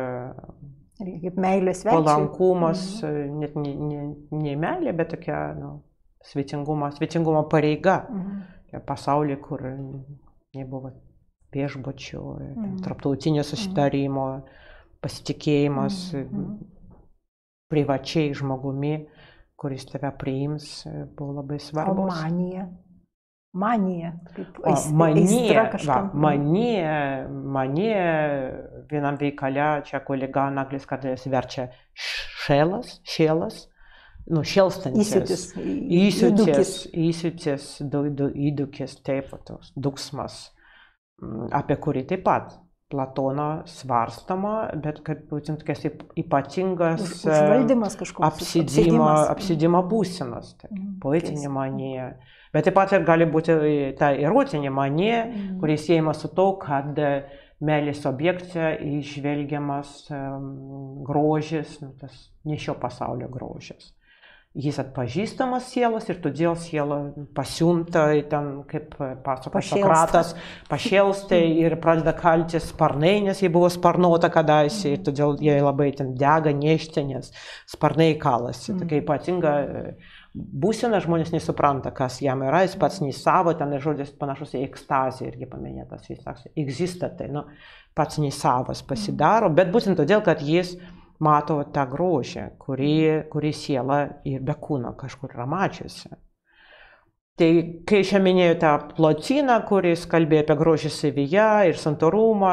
kaip meilė svečiui. Palankumas, mhm. net ne, ne, ne meilė, bet tokia, nu, svetingumo, svetingumo pareiga. Mhm. Pasaulyje, kur nebuvo viešbučių, mhm. tarptautinio susitarimo, pasitikėjimas mhm. privačiai žmogumi, kuris tave priims, buvo labai svarbus. O manija? Manija. Kaip o, manija, va, manija, manija vienam veikale, čia kolega Naglis kartais verčia šėlas, šėlas, nu, šėlstantis. Įsiutis. Įsiutis, įsiutis, įdukis, taip, tos duksmas, apie kurį taip pat Platono svarstama, bet kad būtent tokias ypatingas užvaldymas kažkoks, apsidimo, apsidimo būsenas, tai, mm, poetinė manija. Bet taip pat ir gali būti ta erotinė manija, mm. kuris siejama su to, kad meilės objekte įžvelgiamas um, grožis, nu, tas ne šio pasaulio grožis. Jis atpažįstamas sielos ir todėl siela pasiunta, ten, kaip pasako Sokratas, pašėlsta ir pradeda kaltis sparnai, nes jie buvo sparnuota kadaise, ir todėl jie labai ten dega nešti, nes sparnai kalasi. Tokia ypatinga būsena, žmonės nesupranta, kas jam yra, jis pats nei savo, ten ir žodis panašus į ekstazį irgi paminėtas, jis toks egzista, tai nu, pats nei savas pasidaro, bet būtent todėl, kad jis mato tą grožį, kurį, kurį siela ir be kūno kažkur yra mačiusi. Tai kai aš minėjau tą Plociną, kuris kalbėjo apie grožį savyje ir santūrumą,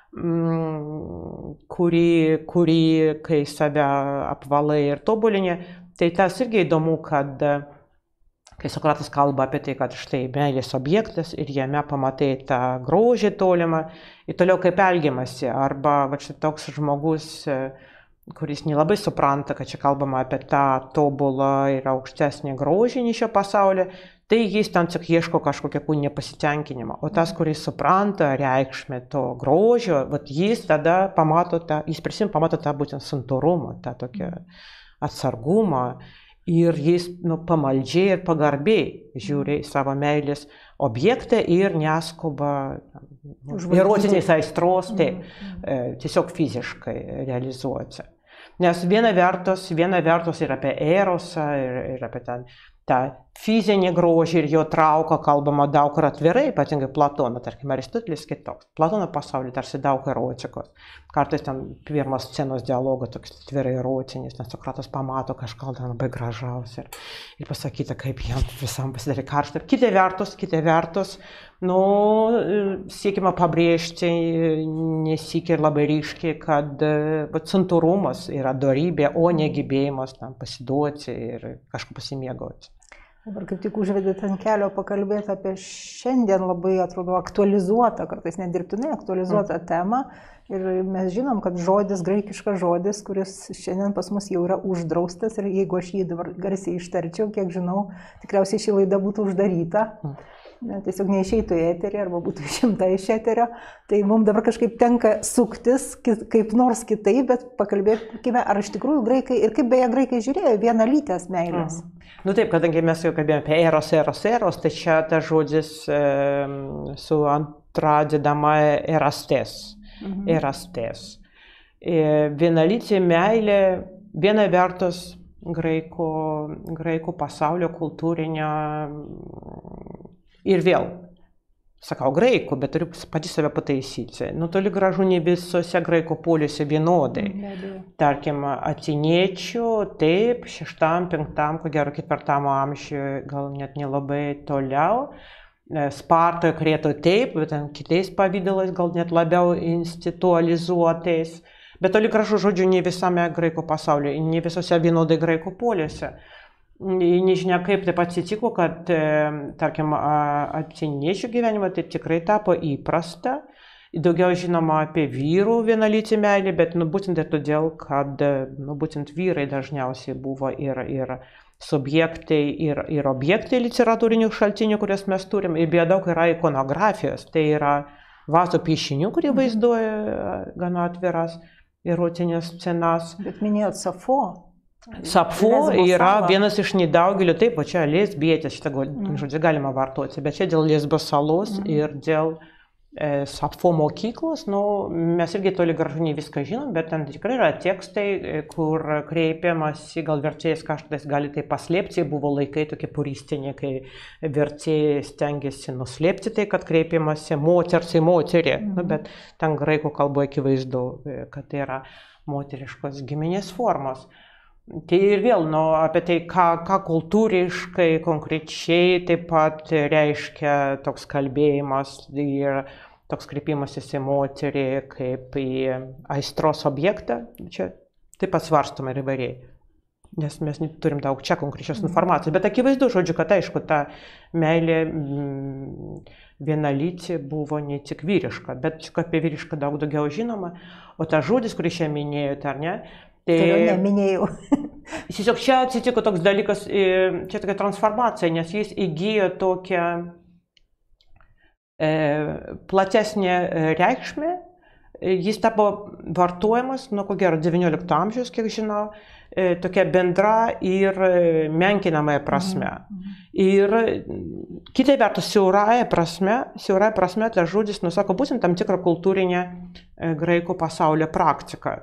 kurį, kurį kai save apvalai ir tobulinė, tai tas irgi įdomu, kad kai Sokratas kalba apie tai, kad štai meilės objektas ir jame pamatai tą grožį tolimą ir toliau kaip elgiamasi. Arba va, štai toks žmogus, kuris nelabai supranta, kad čia kalbama apie tą tobulą ir aukštesnį grožį šio pasaulio, tai jis ten tik ieško kažkokio kūninio pasitenkinimo. O tas, kuris supranta reikšmę to grožio, vat jis tada pamato tą, jis prisim pamato tą būtent santūrumą, tą tokią atsargumą. Ir jis nu, pamaldžiai ir pagarbiai žiūri į savo meilės objektą ir neskuba erotinės aistros, tai tiesiog fiziškai realizuoti. Nes viena vertus, viena vertus ir apie erosą, ir, ir apie ten tą fizinį grožį ir jo trauką kalbama daug ir atvirai, ypatingai Platono, tarkim, Aristotelis kitoks. Platono pasaulyje tarsi daug erotikos. Kartais ten pirmas scenos dialogo toks atvirai erotinis, nes Sokratas pamato kažką labai gražaus ir, ir pasakyta, kaip jam visam pasidarė karštą. Kita vertus, kita vertus, nu, siekima pabrėžti nesik ir labai ryškiai, kad santūrumas yra dorybė, o ne gebėjimas tam pasiduoti ir kažką pasimėgauti. Dabar kaip tik užvedėt ant kelio pakalbėti apie šiandien labai, atrodo, aktualizuotą, kartais nedirbtinai aktualizuotą mm. temą. Ir mes žinom, kad žodis, graikiškas žodis, kuris šiandien pas mus jau yra uždraustas ir jeigu aš jį dabar garsiai ištarčiau, kiek žinau, tikriausiai ši laida būtų uždaryta. Mm. Tiesiog neišeitų į eterį arba būtų išimta iš eterio. Tai mums dabar kažkaip tenka suktis kaip nors kitaip, bet pakalbėkime, ar iš tikrųjų graikai ir kaip beje graikai žiūrėjo vienalytės meilės. Mm. Nu taip, kadangi mes jau kalbėjome apie eros, eros, eros, tai čia tas žodis e, su antradedama erastes. Mhm. Erastes. E, vienalytė meilė, viena vertus graikų, graikų pasaulio kultūrinio ir vėl, sakau graikų, bet turiu pati save pataisyti. Nu, toli gražu ne visose graikų poliuose vienodai. Mhm. Tarkim, atėniečių, taip, šeštam, penktam, ko gero ketvirtam amžiuje, gal net nelabai toliau. Spartoje, Kretoje taip, bet kitais pavydalais, gal net labiau institualizuotais. Bet toli gražu, žodžiu, ne visame graikų pasaulyje, ne visose vienodai graikų poliuose. Nežinia, kaip taip atsitiko, kad, tarkim, atėniečių gyvenimą tai tikrai tapo įprasta. Daugiau žinoma apie vyrų vienalytę meilę, bet nu, būtent ir todėl, kad nu, būtent vyrai dažniausiai buvo ir, ir subjektai, ir, ir objektai literatūrinių šaltinių, kurias mes turim. Ir beje daug yra ikonografijos, tai yra vazo piešinių, kurie vaizduoja gana atviras erotinės scenas. Bet minėjot Safo. Sapfo yra vienas iš nedaugelio, taip, o čia lesbietės, šitą mm. žodžią galima vartoti, bet čia dėl Lesbos salos mm. ir dėl e, Sapfo mokyklos, nu, mes irgi toli gražu ne viską žinom, bet ten tikrai yra tekstai, kur kreipiamasi, gal vertėjas kažkas gali tai paslėpti, buvo laikai tokie puristiniai, kai vertėjas stengiasi nuslėpti tai, kad kreipiamasi moters į moterį, mm. nu, bet ten graikų kalboje akivaizdu, kad tai yra moteriškos giminės formos. Tai ir vėl, nu, apie tai, ką, ką kultūriškai, konkrečiai taip pat reiškia toks kalbėjimas ir toks kreipimasis į moterį kaip į aistros objektą, čia taip pat svarstoma ir įvairiai. Nes mes turim daug čia konkrečios informacijos, bet akivaizdu, žodžiu, kad aišku, ta meilė mm, vienalytė buvo ne tik vyriška, bet apie vyrišką daug daugiau žinoma, o tas žodis, kurį čia minėjote, ar ne? Tai jau neminėjau. Tiesiog čia atsitiko toks dalykas, čia tokia transformacija, nes jis įgyjo tokią e, platesnę reikšmę, jis tapo vartojamas, nuo ko gero devyniolikto amžiaus, kiek žinau, e, tokia bendra ir menkinamąją prasme. Mhm. Ir kitai vertus, siaurąją prasme, siaurąją prasme tas žodis nusako būtent tam tikrą kultūrinę e, graikų pasaulio praktiką.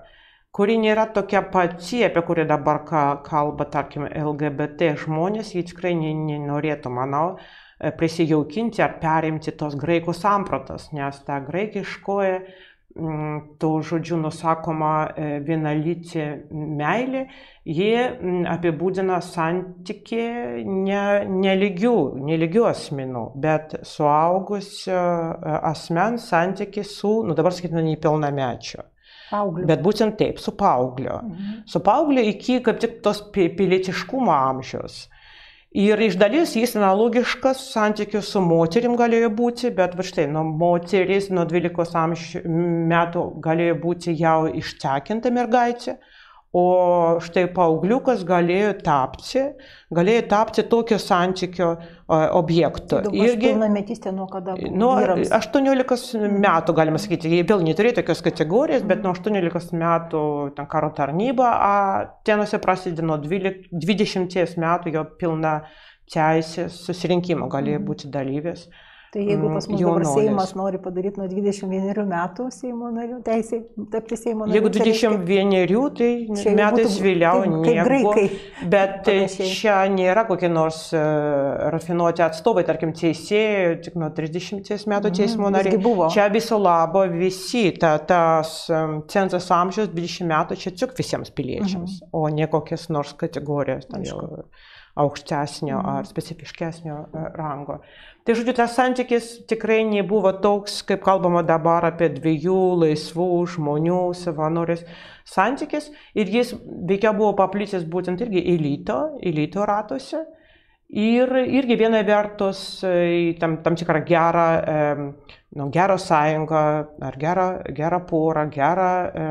kuri nėra tokia pati, apie kurią dabar kalba, tarkim, L G B T žmonės, jie tikrai nenorėtų, manau, prisijaukinti ar perimti tos graikų sampratos, nes ta graikiškoji, to žodžiu nusakoma vienalytė meilė, jie apibūdina santykį ne, nelygių, nelygių asmenų, bet suaugusio asmens santykį su, nu dabar sakytume, nepilnamečio. Paaugliu. Bet būtent taip, su paaugliu. Mhm. Su paaugliu iki kaip tik tos pilietiškumo amžiaus. Ir iš dalies jis analogiškas santykių su moterim galėjo būti, bet va štai, nu, moteris nuo dvylikos metų galėjo būti jau ištekinta mergaitė, o štai paaugliukas galėjo tapti, galėjo tapti tokio santykio objektu. Tai irgi pilnametystė nuo kada buvo? Nuo aštuoniolikos metų, galima sakyti, jie vėl neturėjo tokios kategorijos, bet nuo aštuoniolikos metų ten karo tarnyba, a tenuose prasidėjo nuo dvidešimties metų jo pilna teisės susirinkimo galėjo būti dalyvės. Tai jeigu pas mus dabar Seimas nori padaryti nuo dvidešimt vienerių metų Seimo narių, teisė tapti Seimo narių. Jeigu dvidešimt vienerių, tai metais vėliau nieko, bet čia nėra kokie nors rafinuoti atstovai, tarkim teisėjai, tik nuo trisdešimties metų teismo nariai. Čia viso labo visi, ta, tas cenzas amžius dvidešimt metų, čia tik visiems piliečiams, mhm. o ne kokias nors kategorijas. Aukštesnio ar specifiškesnio rango. Tai žodžiu, tas santykis tikrai nebuvo toks, kaip kalbama dabar apie dviejų laisvų žmonių, savanorės santykis. Ir jis veikia buvo paplitęs būtent irgi elito, elito ratuose. Ir irgi viena vertus tam, tam tikrą gerą, nu, gerą sąjungą, ar gerą, gerą porą, gerą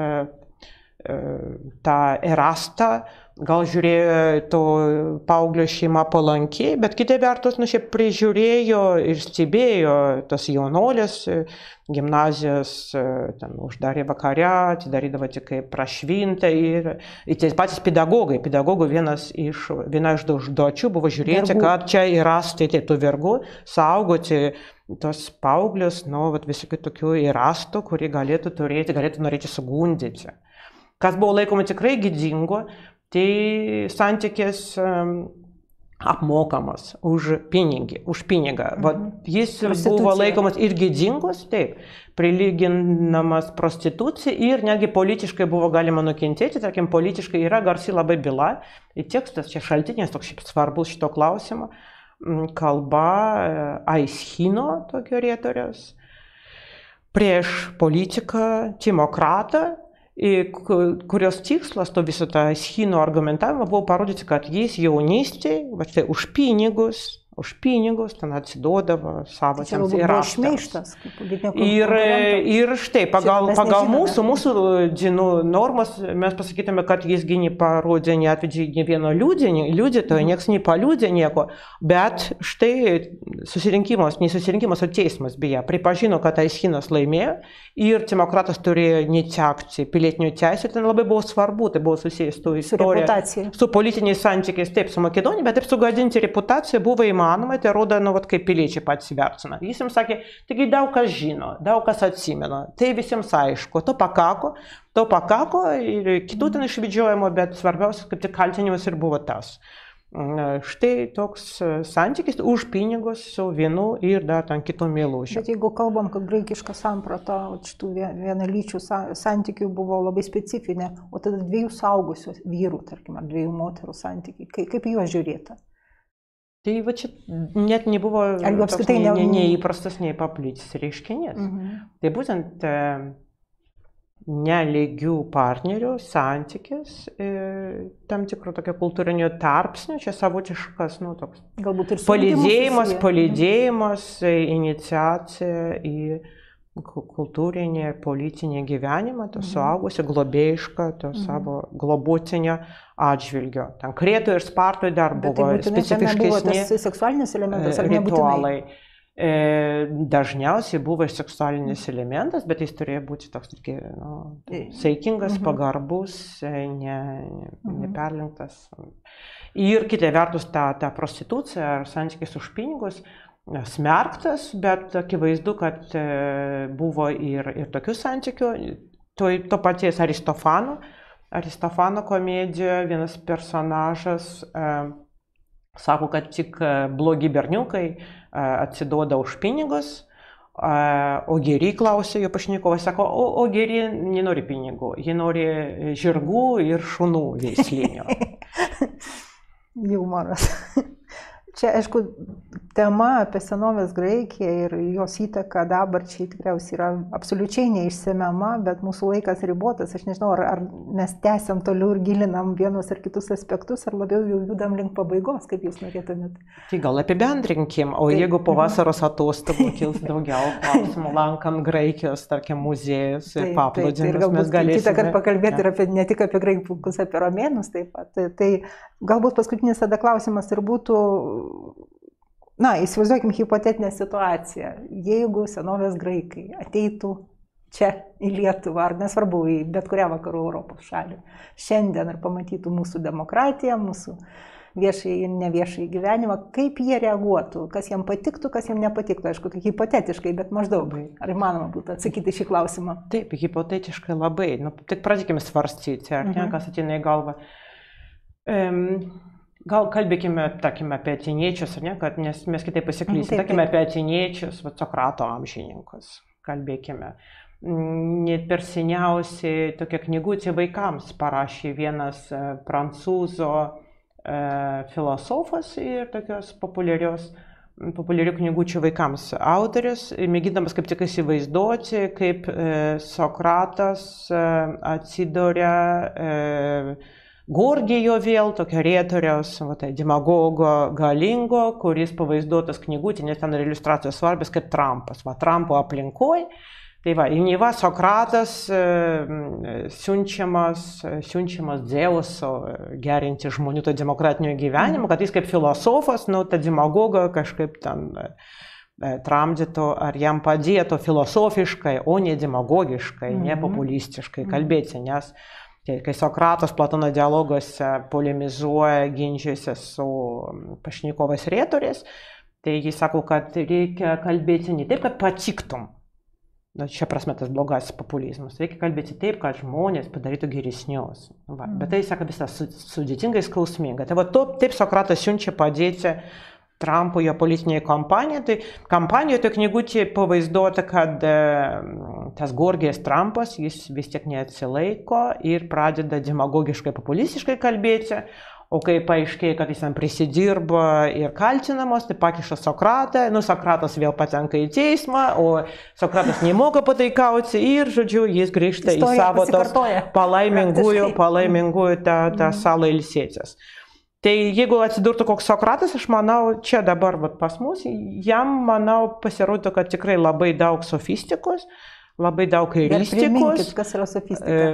tą erastą, gal žiūrėjo to paauglio šeima palankiai, bet kitą vertus, nu, šiaip prižiūrėjo ir stebėjo tas jaunolės, gimnazijos, ten uždarė vakare, atidarydavo tik kaip prašvintą ir, ir tie patys pedagogai, pedagogų vienas iš, viena iš užduočių buvo žiūrėti, vergų. Kad čia yra tai tų vergų, saugoti tos paauglius, nu, visokių tokių įrastų, kurį galėtų turėti, galėtų norėti sugundyti. Kas buvo laikoma tikrai gėdingo, tai santykis um, apmokamas už pinigį, už pinigą. Mhm. Jis buvo laikomas ir gėdingos, taip, prilyginamas prostitucijai ir netgi politiškai buvo galima nukentėti, tarkim, politiškai yra garsi labai byla, ir tekstas čia šaltinės toks svarbus šito klausimo, kalba Aischino, tokio rėtoriaus, prieš politiką, timokratą, kurios tikslas to viso tą Aischino argumentavimo buvo parodyti, kad jis jaunystėje, va štai už pinigus, už pinigus ten atsiduodavo savo tiems įraštams. Ir, ir štai, pagal, pagal mūsų, mūsų dienų normas mes pasakytume, kad jis gynė parodė neatvedžiai ne vieno liudytojo, nieks nepaliudė nieko, bet štai susirinkimas, ne susirinkimas, o teismas beje, pripažino, kad Aischinas laimėjo ir demokratas turėjo netekti pilietinių teisių, ten labai buvo svarbu, tai buvo susijęs su istorija, su politiniais santykiais, taip, su Makedonija, bet taip sugadinti reputaciją buvo įmanoma, tai rodo, nu, vat, kaip piliečiai patys vertina. Jis jums sakė, taigi daug kas žino, daug kas atsimena, tai visiems aišku, to pakako, to pakako ir kitų ten išvedžiojimo, bet svarbiausia, kaip tik kaltinimas ir buvo tas. Štai toks santykis už pinigus su vienu ir dar ten kitų meilužių. Bet jeigu kalbam, kad graikiška samprata šitų vienalyčių santykių buvo labai specifinė, o tada dviejų saugusių vyrų, tarkim, ar dviejų moterų santykiai, kaip, kaip juos žiūrėta? Tai va čia net nebuvo toks ne, ne, neįprastas, neįpaplitęs reiškinys. Mhm. Tai būtent e, nelygių partnerių santykis e, tam tikro tokio kultūrinio tarpsnio, čia savotiškas, nu, toks palydėjimas, palydėjimas, iniciacija į kultūrinį, politinį gyvenimą, to suaugusio, globėjišką, to mhm. savo globotinio atžvilgio. Ten Kretoje ir Spartoje dar buvo specifiškesni seksualinis elementas, ar ritualai. E, dažniausiai buvo seksualinis elementas, bet jis turėjo būti toks, nu, saikingas, mhm. pagarbus, ne, neperlenktas. Ir kita vertus, ta, ta prostitucija ar santykis už pinigus smerktas, bet akivaizdu, kad buvo ir, ir tokių santykių. To, to paties Aristofano Aristofano komedijoje vienas personažas e, sako, kad tik blogi berniukai e, atsiduoda už pinigus, e, o geri, klausia jo pašnekovas, sako, o, o geri nenori pinigų, jie nori žirgų ir šunų veislinių. Jumoras. Čia, aišku, tema apie senovės Graikiją ir jos įtaką dabarčiai tikriausiai yra absoliučiai neišsemiama, bet mūsų laikas ribotas. Aš nežinau, ar, ar mes tęsiam toliau ir gilinam vienus ar kitus aspektus, ar labiau jau judam link pabaigos, kaip jūs norėtumėt. Tai gal apibendrinkim, o Taip. Jeigu po vasaros atostogų kils daugiau klausimų, lankant Graikijos, tarkim, muziejus ir paplūdimius, mes galėsime. Kitą kartą pakalbėti ir apie, ne tik apie graikus, apie romėnus taip pat. Tai, tai galbūt paskutinis tada klausimas ir būtų, na, įsivaizduokim hipotetinę situaciją. Jeigu senovės graikai ateitų čia į Lietuvą, ar nesvarbu, į bet kurią vakarų Europos šalį, šiandien ir pamatytų mūsų demokratiją, mūsų viešai ir neviešai gyvenimą, kaip jie reaguotų, kas jiem patiktų, kas jiem nepatiktų, aišku, hipotetiškai, bet maždaug. Ar įmanoma būtų atsakyti šį klausimą? Taip, hipotetiškai labai. Nu, tik pradėkime svarstyti, ar ne, kas ateina į galvą. Um, Gal kalbėkime, tarkime, apie atėniečius, ne, kad, nes mes kitaip pasiklysime, tarkime, apie atėniečius, va, Sokrato amžininkus, kalbėkime. Net per seniausiai tokia knygutė vaikams parašė vienas e, prancūzo e, filosofas ir tokios populiarios, populiarių knygučių vaikams autorius, mėgindamas kaip tik įsivaizduoti, kaip e, Sokratas e, atsiduria e, Gorgijo vėl, tokio rėtoriaus, va, tai, demagogo galingo, kuris pavaizduotas knygutė, nes ten ir iliustracijos svarbės, kaip Trumpas, va, Trumpo aplinkoj. Tai va, į Neva Sokratas e, siunčiamas, siunčiamas Dzeuso gerinti žmonių to demokratinio gyvenimo, kad jis kaip filosofas, nu, tą demagogą kažkaip ten e, tramdytų, ar jam padėtų filosofiškai, o ne demagogiškai, mm-hmm. ne populistiškai kalbėti, nes kai Sokratas Platono dialoguose polemizuoja, ginčiasi su pašnekovais rėtoriais, tai jis sako, kad reikia kalbėti ne taip, kad patiktum. Na, šia prasme tas blogas populizmas. Reikia kalbėti taip, kad žmonės padarytų geresnius. Va. Bet tai, sako, visas sudėtingai skausminga. Tai va, to, taip Sokratas siunčia padėti Trumpo jo politinėje kampanijoje. Tai kampanijoje to knygutė pavaizduota, kad e, tas Gorgijas Trumpas, jis vis tiek neatsilaiko ir pradeda demagogiškai, populistiškai kalbėti, o kai paaiškėja, kad jis ten prisidirbo ir kaltinamos, tai pakiša Sokratą, nu Sokratas vėl patenka į teismą, o Sokratas nemoka pataikauti ir, žodžiu, jis grįžta Istorija į savo tos palaimingųjų, palaimingųjų tą, tą salą ilsėtis. Tai jeigu atsidurtų koks Sokratas, aš manau, čia dabar vat, pas mus, jam, manau, pasirodo, kad tikrai labai daug sofistikos, labai daug eiristikos. Kas yra sofistika?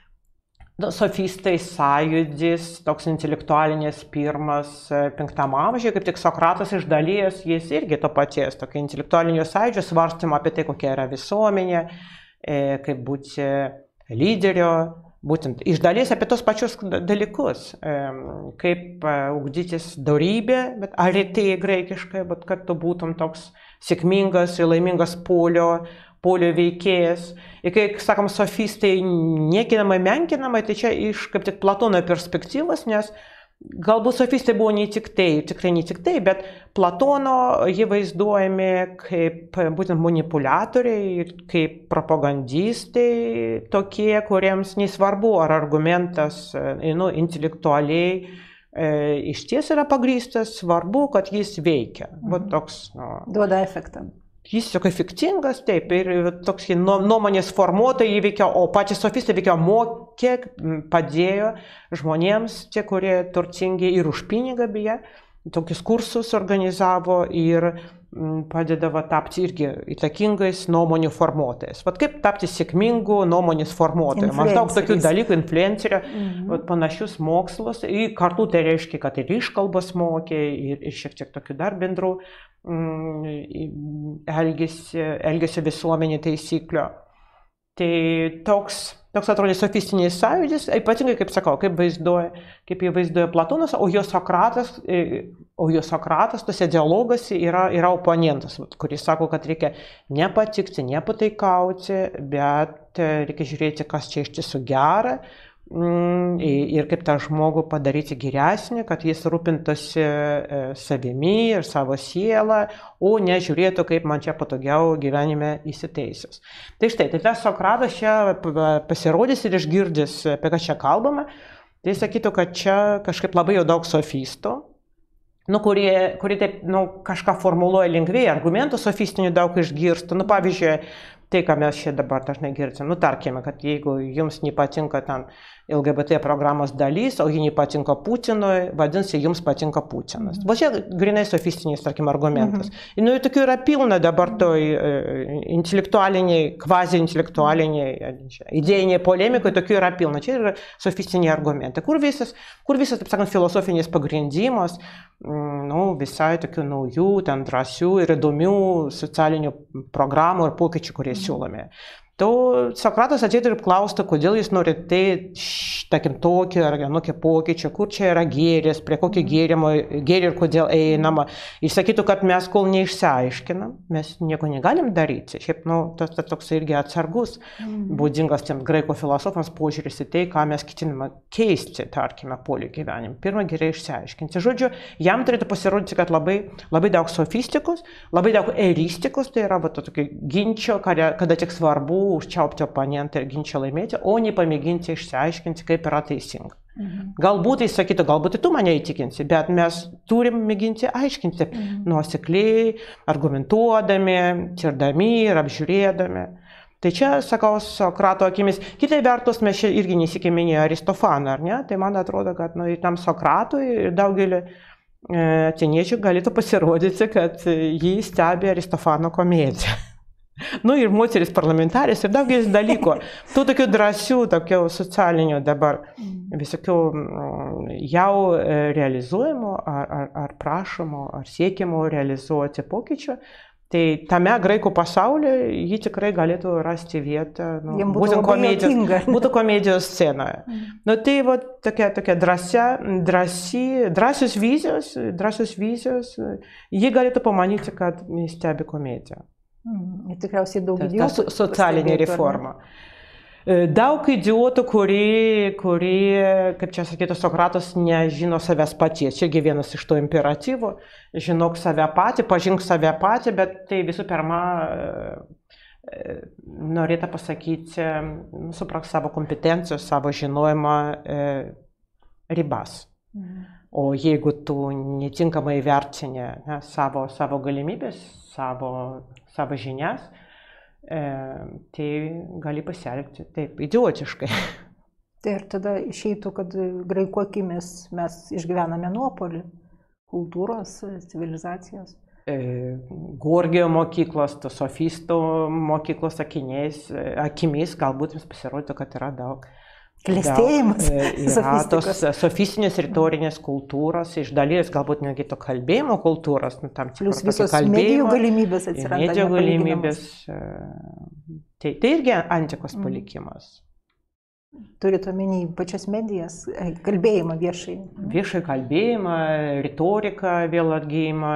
E, sofistai sąjūdis, toks intelektualinės pirmas penktam amžiuje, kaip tik Sokratas iš dalies, jis irgi to paties, tokio intelektualinio sąjūdžio svarstymo apie tai, kokia yra visuomenė, e, kaip būti lyderio. Būtent iš dalies apie tos pačius dalykus, kaip ugdytis dorybę, bet aritėje graikiškai, bet kad tu būtum toks sėkmingas ir laimingas polio, polio veikėjas. Ir kai, sakom, sofistai niekinamai, menkinamai, tai čia iš kaip tik Platono perspektyvos, nes galbūt sofistai buvo ne tik tai, tikrai ne tik tai, bet Platono jie vaizduojami kaip būtent manipuliatoriai, kaip propagandistai tokie, kuriems nesvarbu, ar argumentas nu, intelektualiai e, iš ties yra pagrįstas, svarbu, kad jis veikia. Mhm. Va, toks, nu, duoda efektą. Jis tiesiog efektingas, taip, ir toks nuomonės formuotojai įveikia, o patys sofistai veikia mokė, padėjo žmonėms, tie, kurie turtingi ir už pinigą beje, tokius kursus organizavo ir padedavo tapti irgi įtakingais nuomonių formuotojais. Vat kaip tapti sėkmingų nuomonės formuotojų. Maždaug tokių dalykų, influencerio, mm-hmm. panašius mokslus. Ir kartu tai reiškia, kad ir iškalbos mokė, ir, ir šiek tiek tokių dar bendrų mm, elgesio, elgesio visuomenė taisyklių. Tai toks, toks atrodė sofistinis sąjūdis, ypatingai, kaip sakau, kaip vaizduoja, kaip jį vaizduoja Platonas, o jo Sokratas, o jo Sokratas tose dialoguose yra, yra oponentas, kuris sako, kad reikia nepatikti, nepataikauti, bet reikia žiūrėti, kas čia iš tiesų gera, ir kaip tą žmogų padaryti geresnį, kad jis rūpintųsi savimi ir savo sielą, o nežiūrėtų, kaip man čia patogiau gyvenime įsiteisęs. Tai štai, tai tas Sokratas čia pasirodys ir išgirdys, apie ką čia kalbama, tai sakytų, kad čia kažkaip labai jau daug sofistų, nu, kurie, kurie taip, nu, kažką formuluoja lengviai, argumentų sofistinių daug išgirstų. Nu, pavyzdžiui, tai, ką mes čia dabar dažnai girdim, nu, tarkime, kad jeigu jums nepatinka ten L G B T programos dalis, o ji nepatinka Putinui, vadinasi, jums patinka Putinas. Va čia grinai sofistinis, tarkim, argumentas. Mm-hmm. Nu, tokių yra pilna dabar toj intelektualiniai, kvazi intelektualiniai, idėjiniai polemikoje, tokių yra pilna. Čia yra sofistiniai argumentai, kur visas, kur visas, taip sakant, filosofinis pagrindimas, nu, visai tokių naujų, ten drąsių ir įdomių socialinių programų ir pokyčių, kurie siūlomi. To Sokratas ateitų ir klaustų, kodėl jis nori tai, takim, tokio ar vienokio pokyčio, kur čia yra gėris, prie kokio gėrimo, gėrį ir kodėl einama. Jis sakytų, kad mes kol neišsiaiškinam, mes nieko negalim daryti. Šiaip, nu, tas, tas toks irgi atsargus, būdingas tiems graikų filosofams požiūris į tai, ką mes ketiname keisti, tarkime, polio gyvenime. Pirmą gerai išsiaiškinti. Žodžiu, jam turėtų pasirodyti, kad labai, labai daug sofistikos, labai daug eristikos, tai yra va, to tokio ginčio, kada, kada tik svarbu užčiaupti oponentą ir ginčio laimėti, o ne pamėginti išsiaiškinti, kaip yra teisinga. Mhm. Galbūt jis sakytų, galbūt tu mane įtikinsi, bet mes turim mėginti aiškinti mhm. nuosekliai, argumentuodami, tirdami ir apžiūrėdami. Tai čia, sakau, Sokrato akimis. Kitai vertus, mes čia irgi nesikėminė Aristofaną, ar ne? Tai man atrodo, kad nu, tam Sokratui ir daugelį atėniečių galėtų pasirodyti, kad jį stebi Aristofano komediją. Nu ir moteris parlamentarės ir daugelis dalykų. Tų tokių drąsių, tokių socialinių dabar visokių jau realizuojamų ar, ar, ar prašomų, ar siekiamų realizuoti pokyčių. Tai tame graikų pasaulyje jį tikrai galėtų rasti vietą, nu, būtų, komedijos, būtų komedijos scenoje. Mm. Nu, tai va, tokia, tokia drąsia, drąsi, drąsios vizijos, drąsios vizijos, jį galėtų pamanyti, kad jis stebi komediją. Mm. Ir tikriausiai daug idiotų. Ta socialinė reforma. Daug idiotų, kurie, kurie, kaip čia sakytų, Sokratas nežino savęs paties. Čiagi vienas iš to imperatyvų. Žinok save patį, pažink save patį, bet tai visų pirma norėtų pasakyti, suprak savo kompetencijos, savo žinojimą ribas. Mhm. O jeigu tu netinkamai vertini ne, savo, savo galimybės, savo, savo žinias, E, tai gali pasielgti taip, idiotiškai. Tai ir tada išeitų, kad graikų akimis mes išgyvename nuopolį kultūros, civilizacijos. E, Gorgio mokyklos, sofistų mokyklos akiniais, akimis galbūt jums pasirodytų, kad yra daug. Klestėjimas. Yra tos sofistinės ritorinės kultūros, iš dalies galbūt netgi to kalbėjimo kultūros. Nu, tam plius visos medijų galimybės atsiranda. Medijų galimybės. Tai, tai irgi antikos palikimas. Turite omeny pačias medijas, kalbėjimą viešai. Viešai kalbėjimą, retoriką vėl atgimą,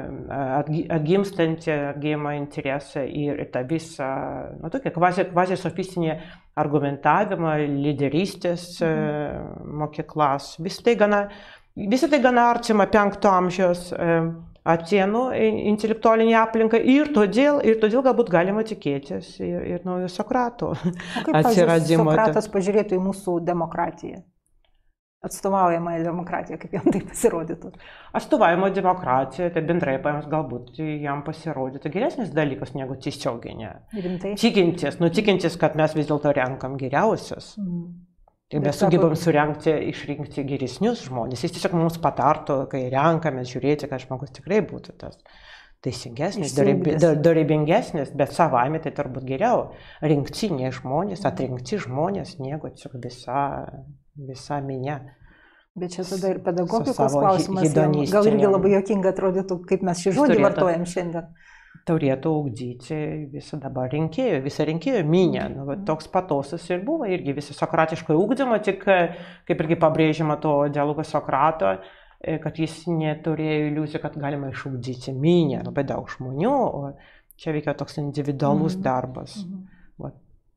atgimstantį atgimą interesą ir tą visą, nu, tokia kvazi, kvazi sofistinė argumentavimą, lyderystės mhm. mokyklas. Visi tai gana, visi tai gana artima penkto amžiaus Atėnų intelektualinė aplinka ir todėl, ir todėl galbūt galima tikėtis ir, ir naujo Sokrato atsiradimo. Sokratas pažiūrėtų į mūsų demokratiją, atstovaujamąją demokratiją, kaip jam tai pasirodytų. Atstovaujama demokratija, tai bendrai paėmus galbūt jam pasirodytų geresnis dalykas negu tiesioginė. Rimtai? Tikintis, nu tikintis, kad mes vis dėlto renkam geriausius. Mm. Tai mes sugebam surenkti, išrinkti geresnius žmonės. Jis tiesiog mums patartų, kai renkamės, žiūrėti, kad žmogus tikrai būtų tas teisingesnis, dorybingesnis, bet savaime tai turbūt geriau. Rinkti ne žmonės, atrinkti žmonės, negu tiesiog visa, visa minia. Bet čia tada ir pedagogikos klausimas. Gal irgi labai juokinga atrodytų, kaip mes šį žodį vartojam šiandien. Turėtų ugdyti visą dabar rinkėjų, visą rinkėjų minę. Nu, toks patosas ir buvo irgi visą sokratišką ugdymą, tik kaip irgi pabrėžiama to dialogo Sokrato, kad jis neturėjo iliuzijų, kad galima išugdyti minę, labai daug žmonių, o čia veikia toks individualus mm-hmm. darbas. Mm-hmm. Va,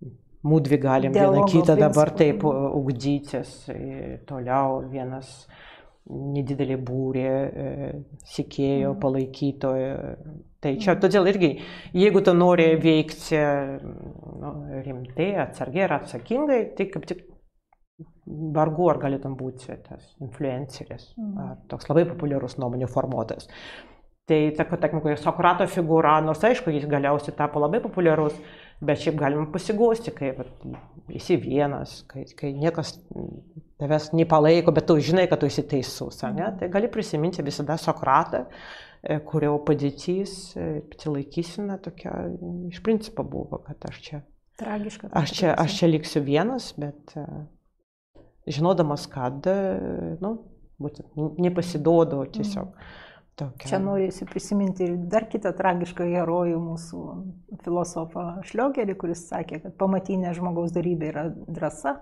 mūdvi galim vieną kitą dabar taip ugdytis, toliau vienas nedidelį būrį sekėjo, palaikytojų. Tai čia todėl irgi, jeigu tu nori veikti nu, rimtai, atsargiai ir atsakingai, tai kaip tik vargu ar galėtum būti tas influenceris, ar toks labai populiarus nuomonių formuotojas. Tai, tarkim, Sokrato figūra, nors aišku, jis galiausiai tapo labai populiarus, bet šiaip galima pasigosti, kai vat, esi vienas, kai, kai niekas tavęs nepalaiko, bet tu žinai, kad tu esi teisus. Ne? Tai gali prisiminti visada Sokratą, kurio padėtis, pati laikysena tokia iš principo buvo, kad aš čia, tragiška, aš čia, aš čia liksiu vienas, bet žinodamas, kad nu, būtent nepasiduodu tiesiog. Tokia. Čia norėsiu prisiminti dar kitą tragišką herojų mūsų filosofą Šliogerį, kuris sakė, kad pamatinė žmogaus darybė yra drąsa,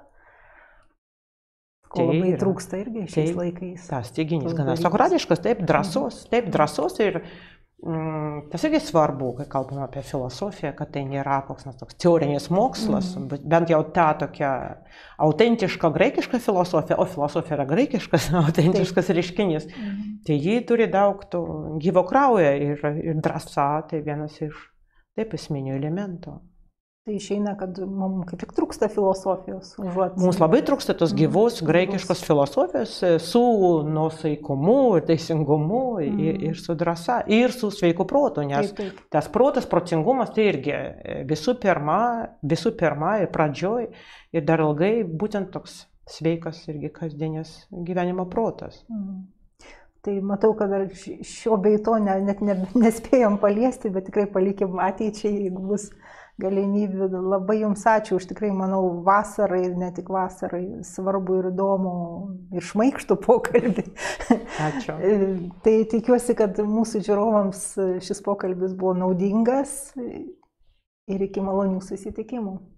ko labai trūksta irgi šiais laikais. Tas teiginys gana sokratiškas, taip, drąsos, taip, drąsos ir mm, tas irgi svarbu, kai kalbame apie filosofiją, kad tai nėra koks nors toks teorinis mokslas, mm. bet bent jau ta tokia autentiška graikiška filosofija, o filosofija yra graikiškas, autentiškas taip. Reiškinys. Mm. Tai jį turi daug to gyvo kraujo ir, ir drąsa, tai vienas iš taip esminių elementų. Tai išeina, kad mums kaip tik trūksta filosofijos. Užuot... Mums labai trūksta tos gyvos mm. graikiškos filosofijos su nuosaikumu ir teisingumu mm. ir, ir su drąsa ir su sveiku protu, nes taip, taip. Tas protas, protingumas tai irgi visų pirma, visų pirma ir pradžioj ir dar ilgai būtent toks sveikas irgi kasdienės gyvenimo protas. Mm. Tai matau, kad dar šio bei to ne, net ne, nespėjom paliesti, bet tikrai palikim ateičiai, jeigu bus galimybių. Labai jums ačiū už tikrai, manau, vasarai ir ne tik vasarai svarbu ir įdomu ir šmaikštų pokalbį. Ačiū. Tai tikiuosi, kad mūsų žiūrovams šis pokalbis buvo naudingas ir iki malonių susitikimų.